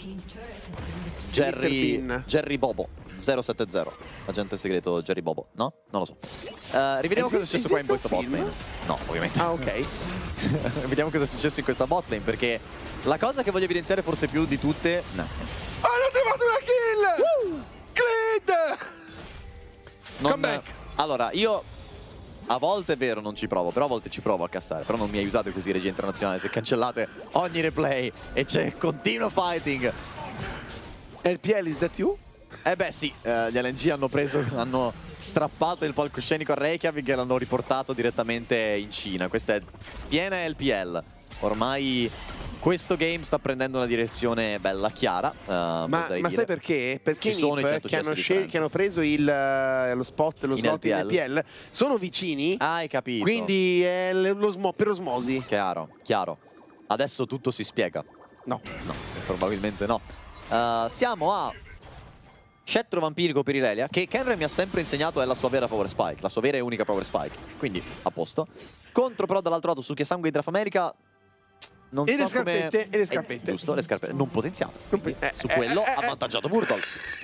Jerry Bobo 070. Agente segreto Jerry Bobo. No? Non lo so. Rivediamo cosa è successo qua in questa botlane. No, ovviamente. Ah, ok. Vediamo cosa è successo in questa botlane, perché la cosa che voglio evidenziare forse più di tutte... No. Hanno trovato una kill! Creed! Comeback! Allora, io a volte è vero non ci provo, però a volte ci provo a castare. Però non mi aiutate così, regia internazionale, se cancellate ogni replay e c'è continuo fighting. LPL, is that you? Eh beh sì, gli LNG hanno strappato il palcoscenico a Reykjavik e l'hanno riportato direttamente in Cina. Questa è piena LPL. Ormai questo game sta prendendo una direzione bella chiara. Ma sai perché? Perché i NiP che hanno preso lo slot in LPL sono vicini. Ah, hai capito. Quindi è per osmosi. Chiaro, chiaro. Adesso tutto si spiega. No, probabilmente no. Siamo a Scettro Vampirico per Irelia, che Kenry mi ha sempre insegnato è la sua vera power spike, la sua vera e unica power spike. Quindi a posto. Contro però dall'altro lato su Sangue Hydra of America non so come... E le scarpette. Giusto, le scarpette non potenziate. Su quello ha avvantaggiato Burdol.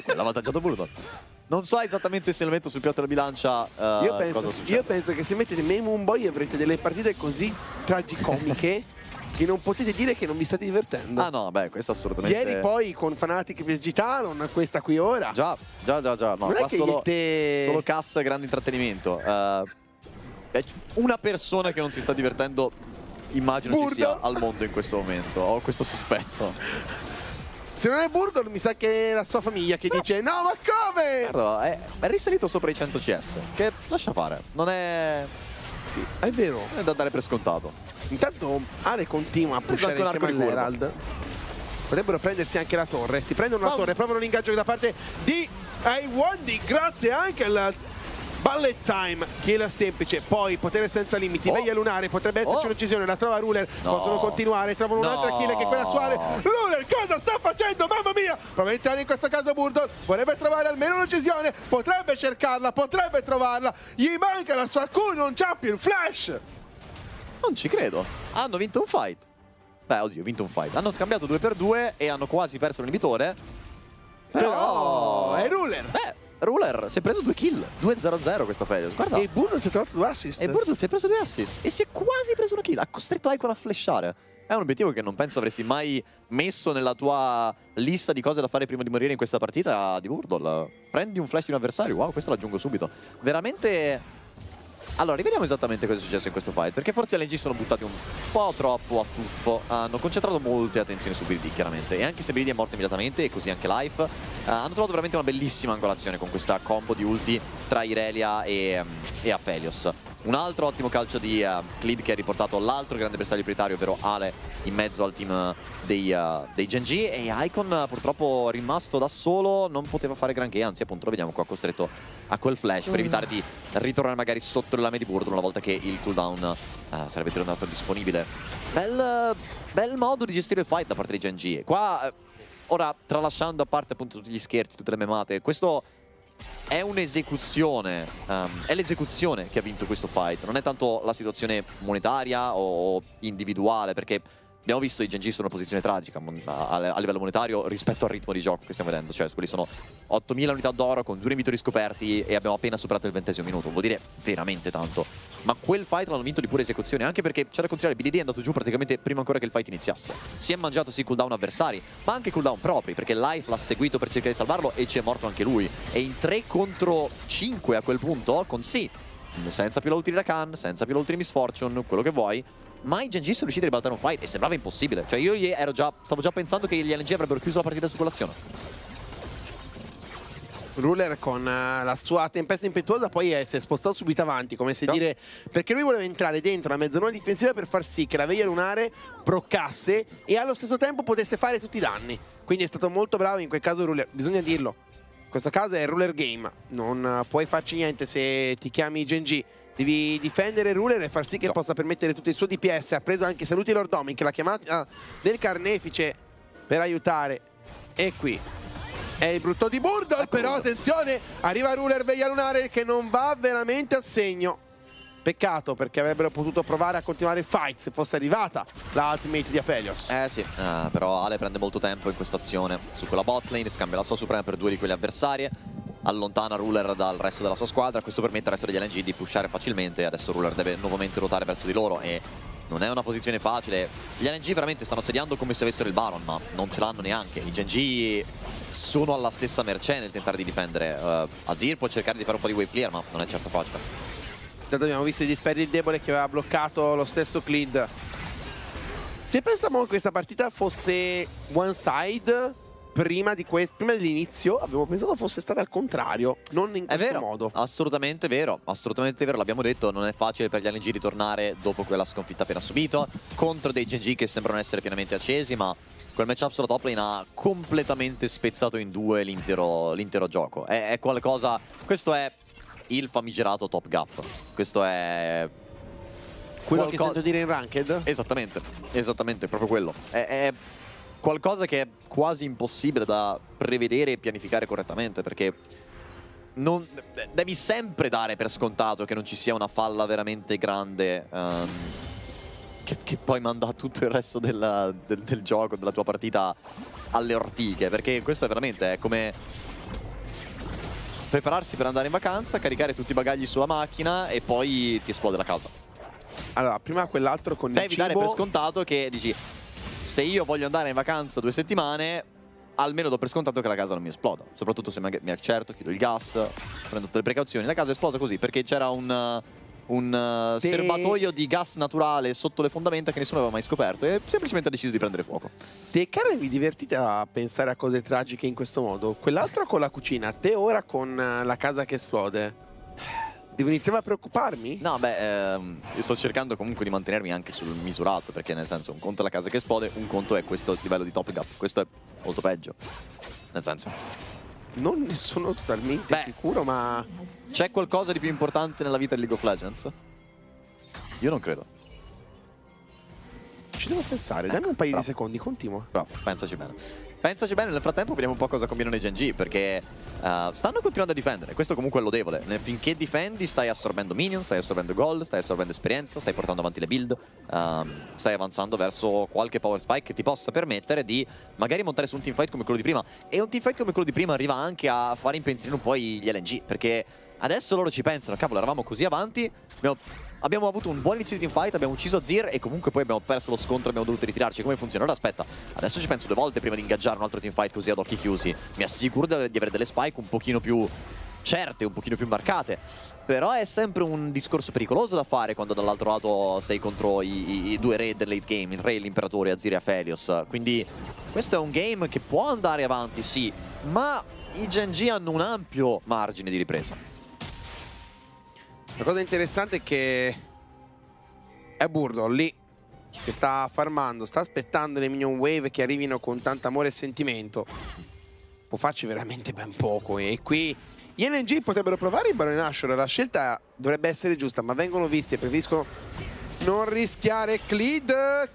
Non so esattamente se lo metto sul piatto della bilancia. Io penso che se mettete Me Moon Boy avrete delle partite così tragicomiche che non potete dire che non vi state divertendo. Ah no, beh, questo assolutamente. Ieri poi con Fnatic PSG Talon, questa qui ora. Già. No, qua solo cassa e grande intrattenimento. Una persona che non si sta divertendo, immagino ci sia al mondo in questo momento. Ho questo sospetto. Se non è Burdol mi sa che è la sua famiglia che dice no ma come? Guarda, è risalito sopra i 100 CS, che lascia fare, non è... Sì, è vero. Non è da dare per scontato. Intanto Ale continua a pushare insieme all'Herald. Potrebbero prendersi anche la torre. Si prendono la torre, provano l'ingaggio da parte di Wondi. Grazie anche al Ballet Time, kill semplice, poi potere senza limiti, veglia lunare, potrebbe esserci un'uccisione, la trova Ruler, possono continuare, trovano un'altra kill che è quella su Ale. Ruler cosa sta facendo? Mamma mia! Prova a entrare in questo caso Burdol, vorrebbe trovare almeno un'uccisione, potrebbe cercarla, potrebbe trovarla, gli manca la sua Q, non c'ha più il flash! Non ci credo, hanno vinto un fight. Beh, oddio, vinto un fight. Hanno scambiato 2 per 2 e hanno quasi perso l'inibitore. Però è Ruler! Ruler si è preso 2 kill, 2-0-0 questo Felios, guarda. E Burn si è trovato 2 assist. E Burn si è preso 2 assist e si è quasi preso una kill, ha costretto Icon a flashare. È un obiettivo che non penso avresti mai messo nella tua lista di cose da fare prima di morire in questa partita di Wordle. Prendi un flash di un avversario, wow, questo l'aggiungo subito. Veramente... Allora, rivediamo esattamente cosa è successo in questo fight, perché forse LNG sono buttati un po' troppo a tuffo, hanno concentrato molte attenzioni su BD chiaramente, e anche se BD è morto immediatamente, e così anche Life, hanno trovato veramente una bellissima angolazione con questa combo di ulti tra Irelia e Aphelios. Un altro ottimo calcio di Clid che ha riportato l'altro grande bersaglio prioritario, ovvero Ale, in mezzo al team dei Gen.G, e Icon purtroppo rimasto da solo non poteva fare granché, anzi appunto lo vediamo qua costretto a quel flash per evitare di ritornare magari sotto le lame di Burden una volta che il cooldown sarebbe tornato disponibile. Bel modo di gestire il fight da parte dei Gen.G. Qua, ora, tralasciando a parte appunto tutti gli scherzi, tutte le memate, questo... è un'esecuzione, è l'esecuzione che ha vinto questo fight, non è tanto la situazione monetaria o individuale, perché abbiamo visto i Gen.G sono in una posizione tragica a livello monetario rispetto al ritmo di gioco che stiamo vedendo, cioè quelli sono 8000 unità d'oro con 2 invitori scoperti e abbiamo appena superato il 20° minuto, vuol dire veramente tanto. Ma quel fight l'hanno vinto di pura esecuzione, anche perché c'è da considerare BDD è andato giù praticamente prima ancora che il fight iniziasse. Si è mangiato sì cooldown avversari, ma anche cooldown propri, perché Life l'ha seguito per cercare di salvarlo e ci è morto anche lui. E in 3 contro 5 a quel punto, con sì, senza più la ulti di Rakan, senza più la ulti di Miss Fortune, quello che vuoi, ma i Gen.G sono riusciti a ribaltare un fight e sembrava impossibile. Cioè io stavo già pensando che gli LNG avrebbero chiuso la partita su quell'azione. Ruler con la sua tempesta impetuosa poi si è spostato subito avanti, come se dire, perché lui voleva entrare dentro la mezzaluna difensiva per far sì che la veglia lunare broccasse e allo stesso tempo potesse fare tutti i danni. Quindi è stato molto bravo in quel caso Ruler, bisogna dirlo. In questo caso è Ruler Game, non puoi farci niente se ti chiami Gen.G. Devi difendere Ruler e far sì che possa permettere tutto il suo DPS. Ha preso anche Saluti Lord Dominik, la chiamata del Carnefice per aiutare. E qui è il brutto di Burdol, però attenzione, arriva Ruler Veglia Lunare che non va veramente a segno. Peccato, perché avrebbero potuto provare a continuare il fight se fosse arrivata la ultimate di Aphelios. Sì, però Ale prende molto tempo in questa azione su quella bot lane, scambia la sua suprema per 2 di quelle avversarie, allontana Ruler dal resto della sua squadra, questo permette al resto degli LNG di pushare facilmente. Adesso Ruler deve nuovamente ruotare verso di loro e non è una posizione facile. Gli LNG veramente stanno assediando come se avessero il Baron, ma non ce l'hanno neanche. I Gen.G sono alla stessa mercé nel tentare di difendere. Azir può cercare di fare un po' di wave clear, ma non è certo facile. Intanto abbiamo visto i disperi il debole che aveva bloccato lo stesso Clid. Se pensavamo che questa partita fosse one side prima dell'inizio, avevo pensato fosse stata al contrario, non in questo modo. Assolutamente vero, l'abbiamo detto, non è facile per gli LNG ritornare dopo quella sconfitta appena subito contro dei Gen.G che sembrano essere pienamente accesi, ma quel matchup sulla top lane ha completamente spezzato in due l'intero gioco. È qualcosa, questo è il famigerato top gap, questo è quello che sento dire in Ranked? Esattamente, proprio quello. È qualcosa che è quasi impossibile da prevedere e pianificare correttamente, perché devi sempre dare per scontato che non ci sia una falla veramente grande che poi manda tutto il resto del gioco, della tua partita alle ortiche, perché questo è veramente come prepararsi per andare in vacanza, caricare tutti i bagagli sulla macchina e poi ti esplode la casa. Allora, prima quell'altro con il cibo... Devi dare per scontato che dici, se io voglio andare in vacanza 2 settimane, almeno do per scontato che la casa non mi esploda. Soprattutto se mi accerto, chiudo il gas, prendo tutte le precauzioni. La casa è esplosa così perché c'era un serbatoio di gas naturale sotto le fondamenta che nessuno aveva mai scoperto e semplicemente ha deciso di prendere fuoco. Te, Karen, vi divertite a pensare a cose tragiche in questo modo? Quell'altro con la cucina, te ora con la casa che esplode. Devo iniziare a preoccuparmi? No, io sto cercando comunque di mantenermi anche sul misurato, perché nel senso, un conto è la casa che esplode, un conto è questo livello di top gap. Questo è molto peggio. Nel senso, non ne sono totalmente sicuro, ma... C'è qualcosa di più importante nella vita di League of Legends? Io non credo. Ci devo pensare, dammi un paio di secondi, continua. Bravo, pensaci bene. pensaci bene, nel frattempo vediamo un po' cosa combinano i Gen G, perché stanno continuando a difendere, questo comunque è lodevole. Finché difendi stai assorbendo minion, stai assorbendo gold, stai assorbendo esperienza, stai portando avanti le build, stai avanzando verso qualche power spike che ti possa permettere di magari montare su un teamfight come quello di prima. E un teamfight come quello di prima arriva anche a fare impensierire un po' gli LNG, perché adesso loro ci pensano, cavolo, eravamo così avanti, abbiamo avuto un buon inizio di teamfight, abbiamo ucciso Azir e comunque poi abbiamo perso lo scontro, abbiamo dovuto ritirarci. Come funziona? Allora aspetta, adesso ci penso 2 volte prima di ingaggiare un altro teamfight così ad occhi chiusi. Mi assicuro di avere delle spike un pochino più certe, un pochino più marcate. Però è sempre un discorso pericoloso da fare quando dall'altro lato sei contro i 2 re del late game, il re, l'imperatore, Azir e Aphelios. Quindi questo è un game che può andare avanti, sì, ma i Gen G hanno un ampio margine di ripresa. La cosa interessante è che è Burdo lì che sta farmando, sta aspettando le minion wave che arrivino con tanto amore e sentimento. Può farci veramente ben poco e qui gli NG potrebbero provare il Barone Nashor. La scelta dovrebbe essere giusta, ma vengono visti e preferiscono non rischiare. Clid.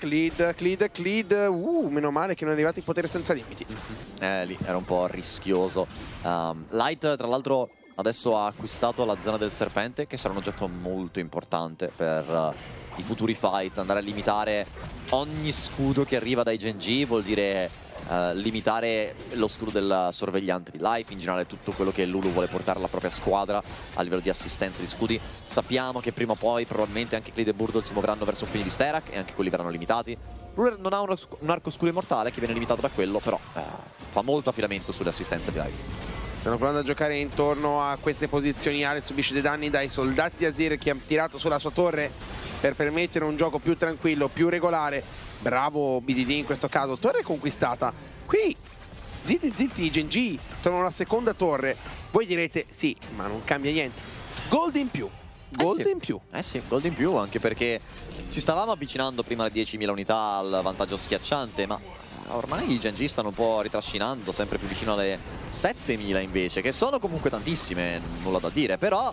Meno male che non è arrivato il potere senza limiti. Lì era un po' rischioso. Light, tra l'altro, adesso ha acquistato la zona del serpente, che sarà un oggetto molto importante per i futuri fight. Andare a limitare ogni scudo che arriva dai Gen G vuol dire limitare lo scudo del sorvegliante di Life, in generale tutto quello che Lulu vuole portare alla propria squadra a livello di assistenza di scudi. Sappiamo che prima o poi probabilmente anche Clid e Burdol si muoveranno verso un pugno di Sterak e anche quelli verranno limitati. Ruler non ha un arco scudo immortale che viene limitato da quello, però fa molto affidamento sulle assistenze di Life. Stanno provando a giocare intorno a queste posizioni. Ale subisce dei danni dai soldati di Azir che ha tirato sulla sua torre per permettere un gioco più tranquillo, più regolare. Bravo BDD in questo caso, torre conquistata. Qui zitti i Gen G trovano la seconda torre. Voi direte sì, ma non cambia niente. Gold in più. Gold in più. Sì, gold in più, anche perché ci stavamo avvicinando prima alle 10.000 unità al vantaggio schiacciante, ma ormai i Gen G stanno un po' ritrascinando, sempre più vicino alle 7.000 invece, che sono comunque tantissime, nulla da dire, però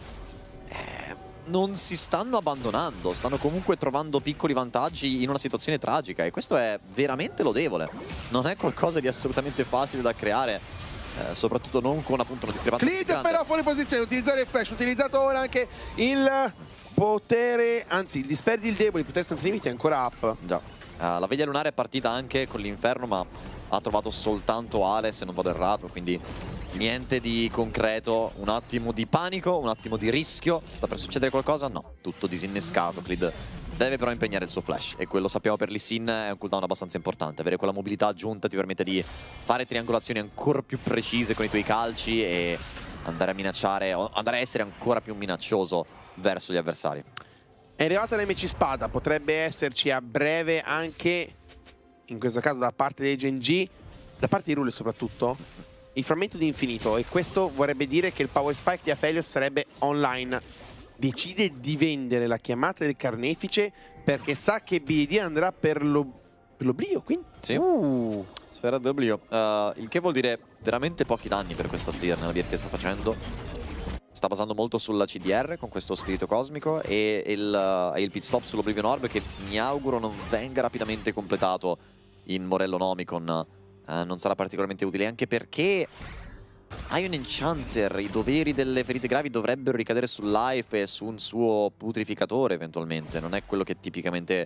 non si stanno abbandonando, stanno comunque trovando piccoli vantaggi in una situazione tragica e questo è veramente lodevole. Non è qualcosa di assolutamente facile da creare, soprattutto non con appunto una discrepanza così grande. Però fuori posizione, utilizzare il flash, utilizzato ora anche il potere, anzi il disperdi il debole, il potere senza limiti è ancora up. Già. La veglia lunare è partita anche con l'inferno, ma ha trovato soltanto Ale, se non vado errato, quindi niente di concreto. Un attimo di panico, un attimo di rischio. Sta per succedere qualcosa? No, tutto disinnescato. Clid deve però impegnare il suo flash e quello sappiamo per Lee Sin è un cooldown abbastanza importante. Avere quella mobilità aggiunta ti permette di fare triangolazioni ancora più precise con i tuoi calci e andare a minacciare, o andare a essere ancora più minaccioso verso gli avversari. È arrivata l'MC Spada, potrebbe esserci a breve anche, in questo caso da parte dei Gen G, da parte di Rule soprattutto, il frammento di infinito, e questo vorrebbe dire che il power spike di Aphelios sarebbe online. Decide di vendere la chiamata del carnefice perché sa che BD andrà per l'oblio, quindi... Sì, sfera dell'oblio, il che vuol dire veramente pochi danni per questa Azir nella build che sta facendo. Sta basando molto sulla CDR con questo spirito cosmico e il pit stop sull'Oblivion Orb, che mi auguro non venga rapidamente completato in Morello Nomicon. Non sarà particolarmente utile, anche perché hai un Enchanter, i doveri delle ferite gravi dovrebbero ricadere sul Life e su un suo putrificatore eventualmente. Non è quello che tipicamente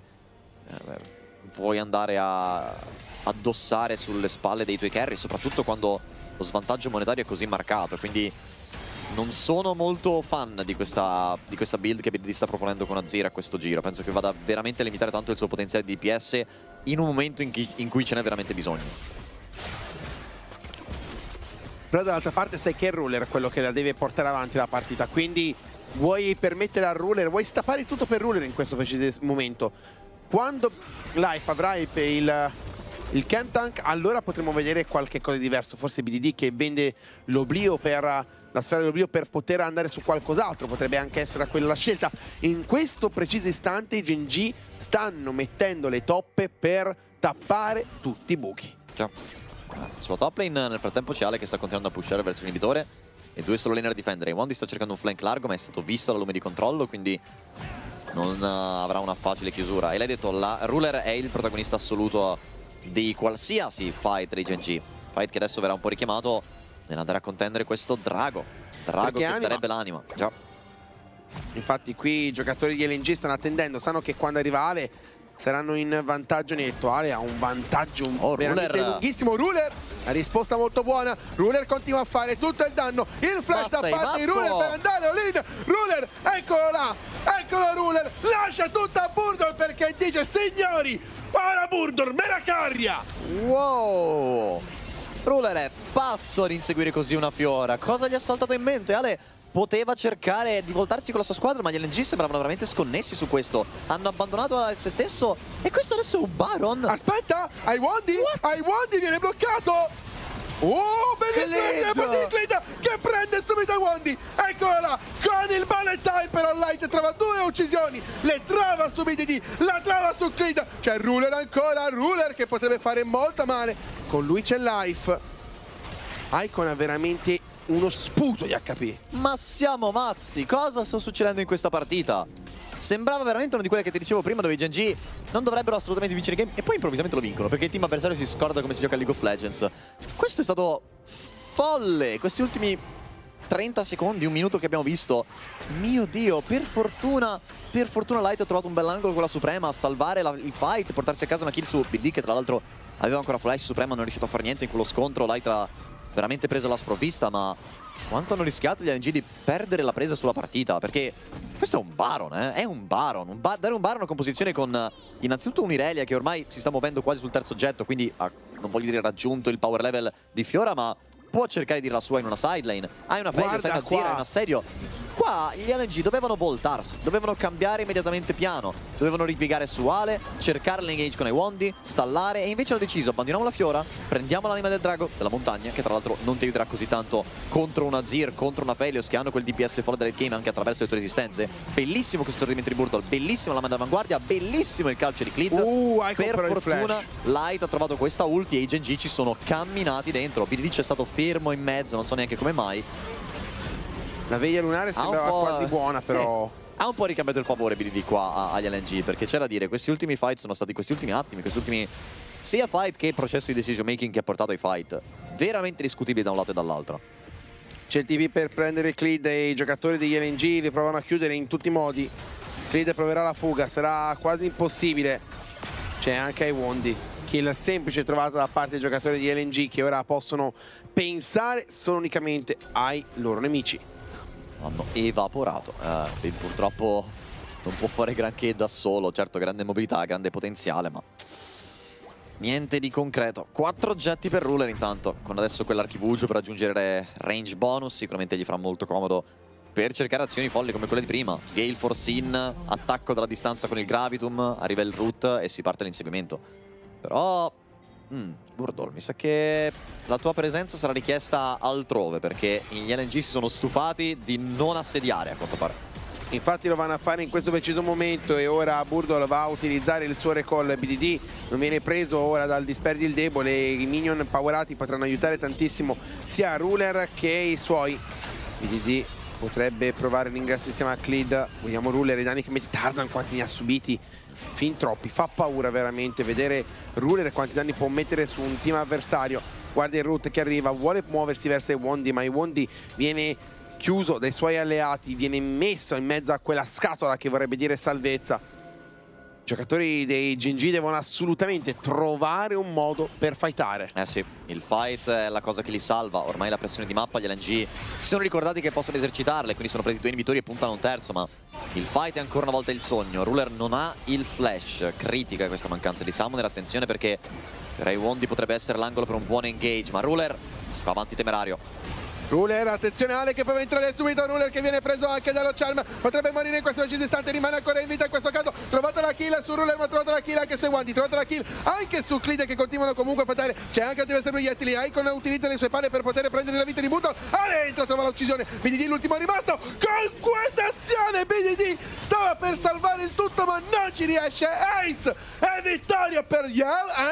vuoi andare a addossare sulle spalle dei tuoi carry, soprattutto quando lo svantaggio monetario è così marcato, quindi non sono molto fan di questa build che BD sta proponendo con Azir a questo giro. Penso che vada veramente a limitare tanto il suo potenziale di DPS in un momento in cui ce n'è veramente bisogno. Però dall'altra parte sai che è Ruler quello che la deve portare avanti la partita, quindi vuoi permettere al Ruler, vuoi stappare tutto per Ruler in questo preciso momento. Quando Life avrà il camp tank, allora potremo vedere qualche cosa di diverso. Forse BDD che vende l'oblio per la sfera dell'oblio per poter andare su qualcos'altro, potrebbe anche essere quella la scelta. In questo preciso istante i Gen G stanno mettendo le toppe per tappare tutti i buchi. Già. Sulla top lane nel frattempo c'è Ale che sta continuando a pushare verso l'inibitore e 2 solo laner a difendere. Wandi sta cercando un flank largo, ma è stato visto alla lume di controllo, quindi non avrà una facile chiusura. E l'hai detto, la Ruler è il protagonista assoluto di qualsiasi fight dei Gen G. Fight che adesso verrà un po' richiamato nell'andare a contendere questo Drago. Drago che darebbe l'anima. Già. Infatti qui i giocatori di LNG stanno attendendo, sanno che quando arriva Ale saranno in vantaggio netto. Ale ha un vantaggio veramente lunghissimo. Ruler, la risposta molto buona. Ruler continua a fare tutto il danno. Il flash da parte di Ruler per andare all-in. Ruler, eccolo là, eccolo Ruler, lascia tutta a Burdol perché dice: signori, ora Burdol me la carria. Wow, Ruler è pazzo ad inseguire così una fiora. Cosa gli ha saltato in mente? Ale poteva cercare di voltarsi con la sua squadra, ma gli LNG sembravano veramente sconnessi su questo. Hanno abbandonato se stesso. E questo adesso è un Baron. Aspetta, Iwondi viene bloccato. Oh, bellissima partita Clid che prende subito Iwondi. Eccola là, con il bullet time però Light trova 2 uccisioni. Le trova su BDD, la trova su Clid. C'è Ruler ancora, Ruler che potrebbe fare molto male. Con lui c'è Life. Icon ha veramente uno sputo di HP. Ma siamo matti, cosa sta succedendo in questa partita? Sembrava veramente una di quelle che ti dicevo prima, dove i Gen.G non dovrebbero assolutamente vincere il game e poi improvvisamente lo vincono perché il team avversario si scorda come si gioca a League of Legends. Questo è stato folle, questi ultimi 30 secondi, un minuto che abbiamo visto. Mio Dio, per fortuna Light ha trovato un bell'angolo con la Suprema a salvare il fight, portarsi a casa una kill su BD che tra l'altro aveva ancora flash. Suprema non è riuscito a fare niente in quello scontro. Light ha veramente preso la sprovvista, ma quanto hanno rischiato gli LNG di perdere la presa sulla partita, perché questo è un Baron, è un Baron. Dare un Baron a composizione con innanzitutto un Irelia che ormai si sta muovendo quasi sul terzo oggetto, quindi ha, non voglio dire raggiunto il power level di Fiora, ma può cercare di dire la sua in una sidelane. Hai una Felios, hai una Zira, hai un assedio. Qua gli LNG dovevano voltarsi, dovevano cambiare immediatamente piano, dovevano ripiegare su Ale, cercare l'engage con Iwondi, stallare, e invece hanno deciso: abbandoniamo la Fiora, prendiamo l'anima del drago della montagna, che tra l'altro non ti aiuterà così tanto contro una Zir, contro una Felios che hanno quel DPS fuori dal game anche attraverso le tue resistenze. Bellissimo questo stordimento di Burdol, bellissima la mano dell'avanguardia, bellissimo il calcio di Clid. Per fortuna Light ha trovato questa ulti e i Gen.G ci sono camminati dentro. BDD è stato fermo in mezzo, non so neanche come mai. La veglia lunare sembrava quasi buona, però sì, ha un po' ricambiato il favore BDD qua agli LNG, perché c'è da dire, questi ultimi fight sono stati, questi ultimi attimi, questi ultimi sia fight che processo di decision making che ha portato ai fight veramente discutibili da un lato e dall'altro. C'è il TP per prendere Clid e i giocatori degli LNG li provano a chiudere in tutti i modi. Clid proverà la fuga, sarà quasi impossibile. C'è anche Iwondi, kill semplice trovato da parte dei giocatori di LNG che ora possono pensare solo unicamente ai loro nemici. Hanno evaporato. Purtroppo non può fare granché da solo. Certo, grande mobilità, grande potenziale, ma niente di concreto. 4 oggetti per Ruler intanto, con adesso quell'archivugio per aggiungere range bonus. Sicuramente gli farà molto comodo per cercare azioni folli come quelle di prima. Gale force in, attacco dalla distanza con il Gravitum, arriva il root e si parte l'inseguimento. Però Burdol, mi sa che la tua presenza sarà richiesta altrove, perché gli LNG si sono stufati di non assediare, a quanto pare. Infatti lo vanno a fare in questo preciso momento e ora Burdol va a utilizzare il suo recall. BDD non viene preso ora dal disperdi il debole, i minion powerati potranno aiutare tantissimo sia Ruler che i suoi. BDD potrebbe provare l'ingresso insieme a Clid. Vogliamo Ruler, i danni che mette Tarzan, quanti ne ha subiti? Fin troppi, fa paura veramente vedere Ruler quanti danni può mettere su un team avversario. Guarda il root che arriva, vuole muoversi verso Iwondi, ma Iwondi viene chiuso dai suoi alleati, viene messo in mezzo a quella scatola che vorrebbe dire salvezza. I giocatori dei Gen.G devono assolutamente trovare un modo per fightare. Sì, il fight è la cosa che li salva. Ormai la pressione di mappa, gli LNG si sono ricordati che possono esercitarle, quindi sono presi 2 inibitori e puntano un terzo, ma il fight è ancora una volta il sogno. Ruler non ha il flash, critica questa mancanza di Summoner, attenzione perché per Iwondi potrebbe essere l'angolo per un buon engage, ma Ruler si fa avanti temerario. Ruler, attenzione Ale che prova a entrare subito, Ruler che viene preso anche dallo Charm, potrebbe morire in questo preciso istante, rimane ancora in vita in questo caso. Trovata la kill su Ruler, ma trovata la kill anche su Iwondi, trovata la kill anche su Clid che continuano comunque a fightare. C'è anche a diversi proiettili, Icon utilizza le sue palle per poter prendere la vita di Burdol. Ale entra, trova l'uccisione, BDD l'ultimo rimasto. Con questa azione BDD stava per salvare il tutto ma non ci riesce. Ace e vittoria per gli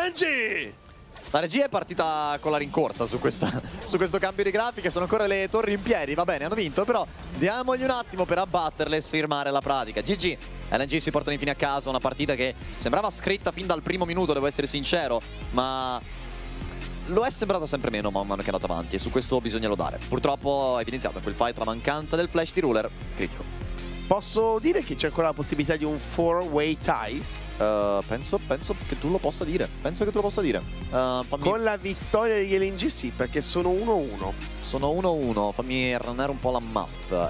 LNG. La regia è partita con la rincorsa su questo cambio di grafiche, sono ancora le torri in piedi, va bene, hanno vinto, però diamogli un attimo per abbatterle e sfirmare la pratica. GG, LNG si portano infine a casa una partita che sembrava scritta fin dal primo minuto, devo essere sincero, ma lo è sembrata sempre meno man mano che è andata avanti, e su questo bisogna lodare. Purtroppo è evidenziato in quel fight la mancanza del flash di Ruler, critico. Posso dire che c'è ancora la possibilità di un 4-way ties? Penso che tu lo possa dire. Penso che tu lo possa dire. Con la vittoria degli LNG sì, perché sono 1-1. Sono 1-1, fammi runnare un po' la map.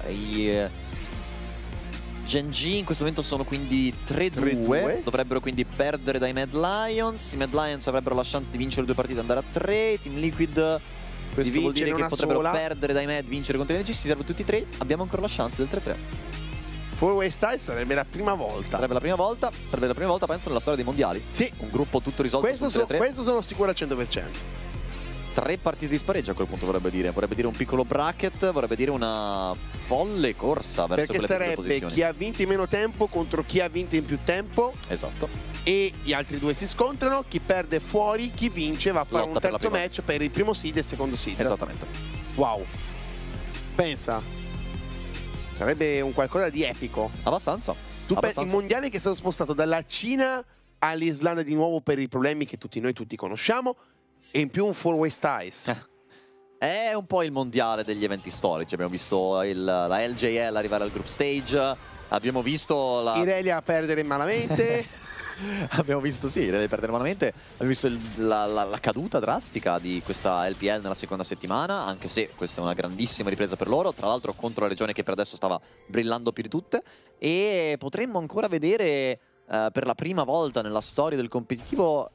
Gen G in questo momento sono quindi 3-2, dovrebbero quindi perdere dai Mad Lions. I Mad Lions avrebbero la chance di vincere 2 partite e andare a 3. Team Liquid, questo vuol dire che potrebbero perdere dai Mad, vincere contro i LNG. Si serve tutti e 3, abbiamo ancora la chance del 3-3. 4-way ties sarebbe la prima volta. Sarebbe la prima volta, penso, nella storia dei mondiali. Sì. Un gruppo tutto risolto sul 3-3. Questo sono sicuro al 100%. 3 partite di spareggio a quel punto vorrebbe dire un piccolo bracket, vorrebbe dire una folle corsa verso perché quelle prime sarebbe posizioni. Chi ha vinto in meno tempo contro chi ha vinto in più tempo. Esatto. E gli altri 2 si scontrano, chi perde fuori, chi vince va a fare un terzo match per il primo seed e il secondo seed. Esattamente. Wow. Pensa. Sarebbe un qualcosa di epico. Abbastanza. Il mondiale che è stato spostato dalla Cina all'Islanda di nuovo per i problemi che tutti conosciamo, e in più un 4-way ties. È un po' il mondiale degli eventi storici. Abbiamo visto la LJL arrivare al group stage, abbiamo visto la Irelia perdere malamente. abbiamo visto, sì, Irelia perdere malamente. Abbiamo visto la caduta drastica di questa LPL nella seconda settimana, anche se questa è una grandissima ripresa per loro, tra l'altro contro la regione che per adesso stava brillando più di tutte. E potremmo ancora vedere per la prima volta nella storia del competitivo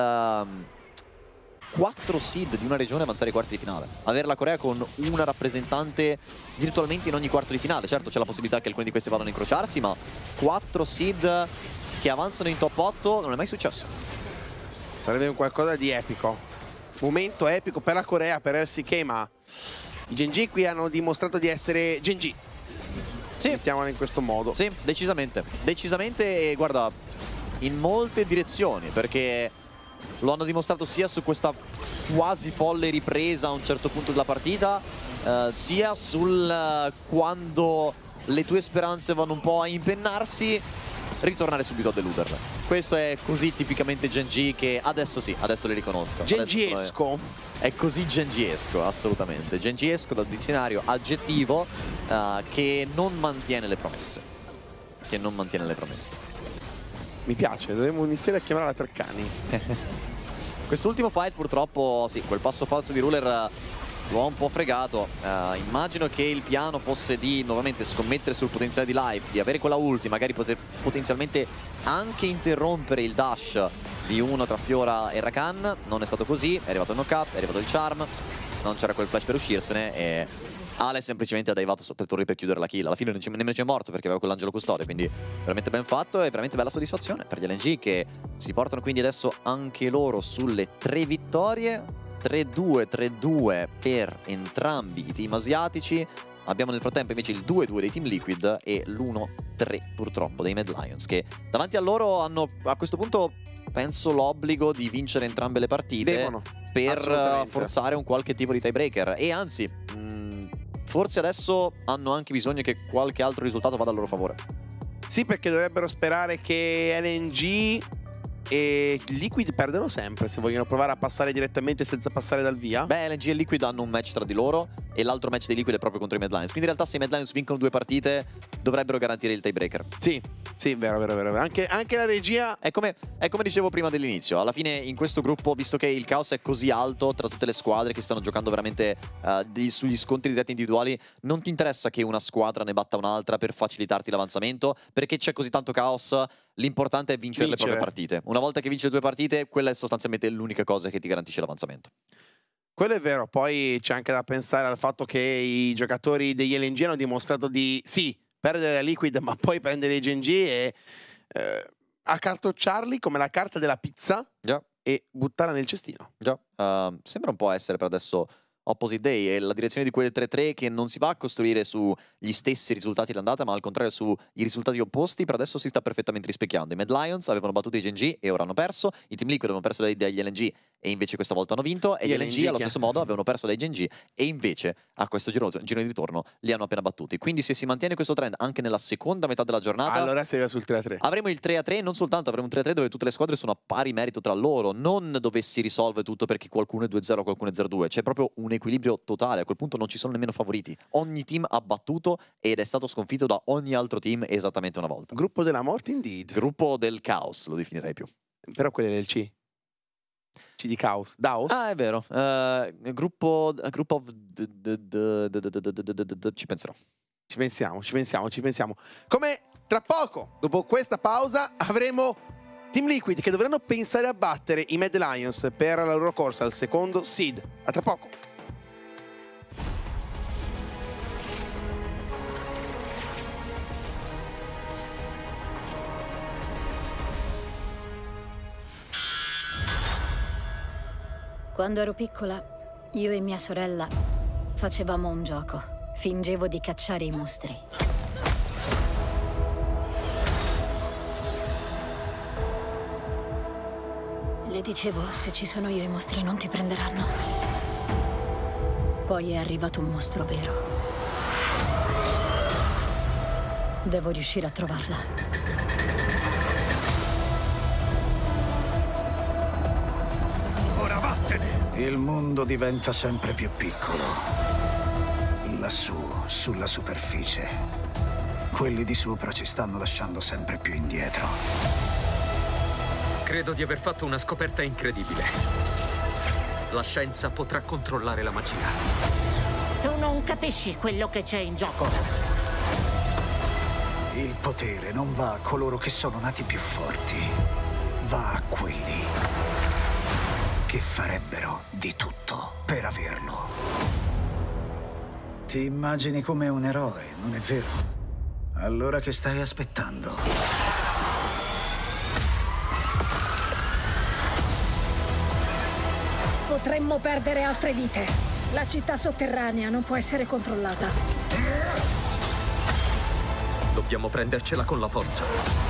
4 seed di una regione avanzare ai quarti di finale. Avere la Corea con una rappresentante virtualmente in ogni quarto di finale. Certo, c'è la possibilità che alcuni di questi vadano a incrociarsi, ma 4 seed che avanzano in top 8 non è mai successo. Sarebbe un qualcosa di epico. Momento epico per la Corea, per LCK, ma i Gen G qui hanno dimostrato di essere Gen G. Sì. Mettiamola in questo modo. Sì, decisamente. Decisamente, e guarda, in molte direzioni, perché lo hanno dimostrato sia su questa quasi folle ripresa a un certo punto della partita, sia sul quando le tue speranze vanno un po' a impennarsi, ritornare subito a deluderle. Questo è così tipicamente Gen G, che adesso sì, adesso le riconosco. Gen G-esco. È così Gen G-esco, assolutamente. Gen G-esco dal dizionario, aggettivo che non mantiene le promesse. Che non mantiene le promesse. Mi piace, dovremmo iniziare a chiamare la Treccani. Quest'ultimo fight purtroppo, sì, quel passo falso di Ruler lo ha un po' fregato. Immagino che il piano fosse di nuovamente scommettere sul potenziale di Life, di avere quella ulti, magari poter potenzialmente anche interrompere il dash di uno tra Fiora e Rakan. Non è stato così, è arrivato il knock-up, è arrivato il charm, non c'era quel flash per uscirsene e Ale semplicemente ha daivato per torri per chiudere la kill. Alla fine nemmeno c'è morto perché aveva quell'angelo custode, quindi veramente ben fatto e veramente bella soddisfazione per gli LNG, che si portano quindi adesso anche loro sulle 3 vittorie. 3-2 per entrambi i team asiatici. Abbiamo nel frattempo invece il 2-2 dei team Liquid e l'1-3 purtroppo dei Mad Lions, che davanti a loro hanno a questo punto penso l'obbligo di vincere entrambe le partite per forzare un qualche tipo di tiebreaker. E anzi, forse adesso hanno anche bisogno che qualche altro risultato vada a loro favore. Sì, perché dovrebbero sperare che LNG e Liquid perdono sempre se vogliono provare a passare direttamente senza passare dal via. Beh, LNG e Liquid hanno un match tra di loro e l'altro match dei Liquid è proprio contro i Mad Lions. Quindi in realtà se i Mad Lions vincono 2 partite dovrebbero garantire il tiebreaker. Sì, sì, vero. Anche la regia... È come dicevo prima dell'inizio, alla fine in questo gruppo, visto che il caos è così alto tra tutte le squadre che stanno giocando veramente sugli scontri diretti individuali, non ti interessa che una squadra ne batta un'altra per facilitarti l'avanzamento, perché c'è così tanto caos. L'importante è vincere le proprie partite. Una volta che vinci le 2 partite, quella è sostanzialmente l'unica cosa che ti garantisce l'avanzamento. Quello è vero, poi c'è anche da pensare al fatto che i giocatori degli LNG hanno dimostrato di, sì, perdere la Liquid, ma poi prendere i Gen G e accartocciarli come la carta della pizza e buttarla nel cestino. Sembra un po' essere per adesso Opposite Day, è la direzione di quelle 3-3 che non si va a costruire sugli stessi risultati d'andata, ma al contrario sui risultati opposti. Per adesso si sta perfettamente rispecchiando. I Mad Lions avevano battuto i Gen G e ora hanno perso, i Team Liquid avevano perso dagli LNG e invece questa volta hanno vinto, e gli LNG allo stesso modo avevano perso dai GNG e invece a questo giro di ritorno li hanno appena battuti. Quindi se si mantiene questo trend anche nella seconda metà della giornata, allora si arriva sul 3-3. Avremo il 3-3, non soltanto avremo un 3-3 dove tutte le squadre sono a pari merito tra loro, non dove si risolve tutto perché qualcuno è 2-0, qualcuno è 0-2, c'è proprio un equilibrio totale, a quel punto non ci sono nemmeno favoriti. Ogni team ha battuto ed è stato sconfitto da ogni altro team esattamente una volta. Gruppo della morte, indeed. Gruppo del caos, lo definirei più. Però quello è nel C. C di caos. Daos? Ah, è vero. Gruppo of... Ci penserò. Ci pensiamo. Come tra poco, dopo questa pausa, avremo Team Liquid che dovranno pensare a battere i Mad Lions per la loro corsa al secondo seed. A tra poco. Quando ero piccola, io e mia sorella facevamo un gioco. Fingevo di cacciare i mostri. Le dicevo, se ci sono io i mostri non ti prenderanno. Poi è arrivato un mostro vero. Devo riuscire a trovarla. Il mondo diventa sempre più piccolo. Lassù, sulla superficie. Quelli di sopra ci stanno lasciando sempre più indietro. Credo di aver fatto una scoperta incredibile. La scienza potrà controllare la magia. Tu non capisci quello che c'è in gioco. Il potere non va a coloro che sono nati più forti. Va a quelli che farebbero di tutto per averlo. Ti immagini come un eroe, non è vero? Allora che stai aspettando? Potremmo perdere altre vite. La città sotterranea non può essere controllata. Dobbiamo prendercela con la forza.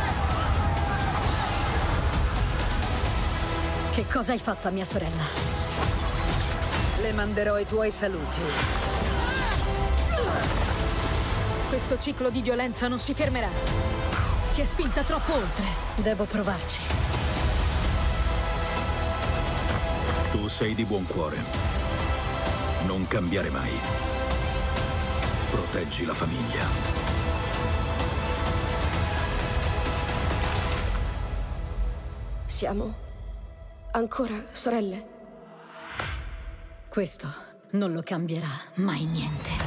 Che cosa hai fatto a mia sorella? Le manderò i tuoi saluti. Questo ciclo di violenza non si fermerà. Si è spinta troppo oltre. Devo provarci. Tu sei di buon cuore. Non cambiare mai. Proteggi la famiglia. Siamo ancora sorelle? Questo non lo cambierà mai niente.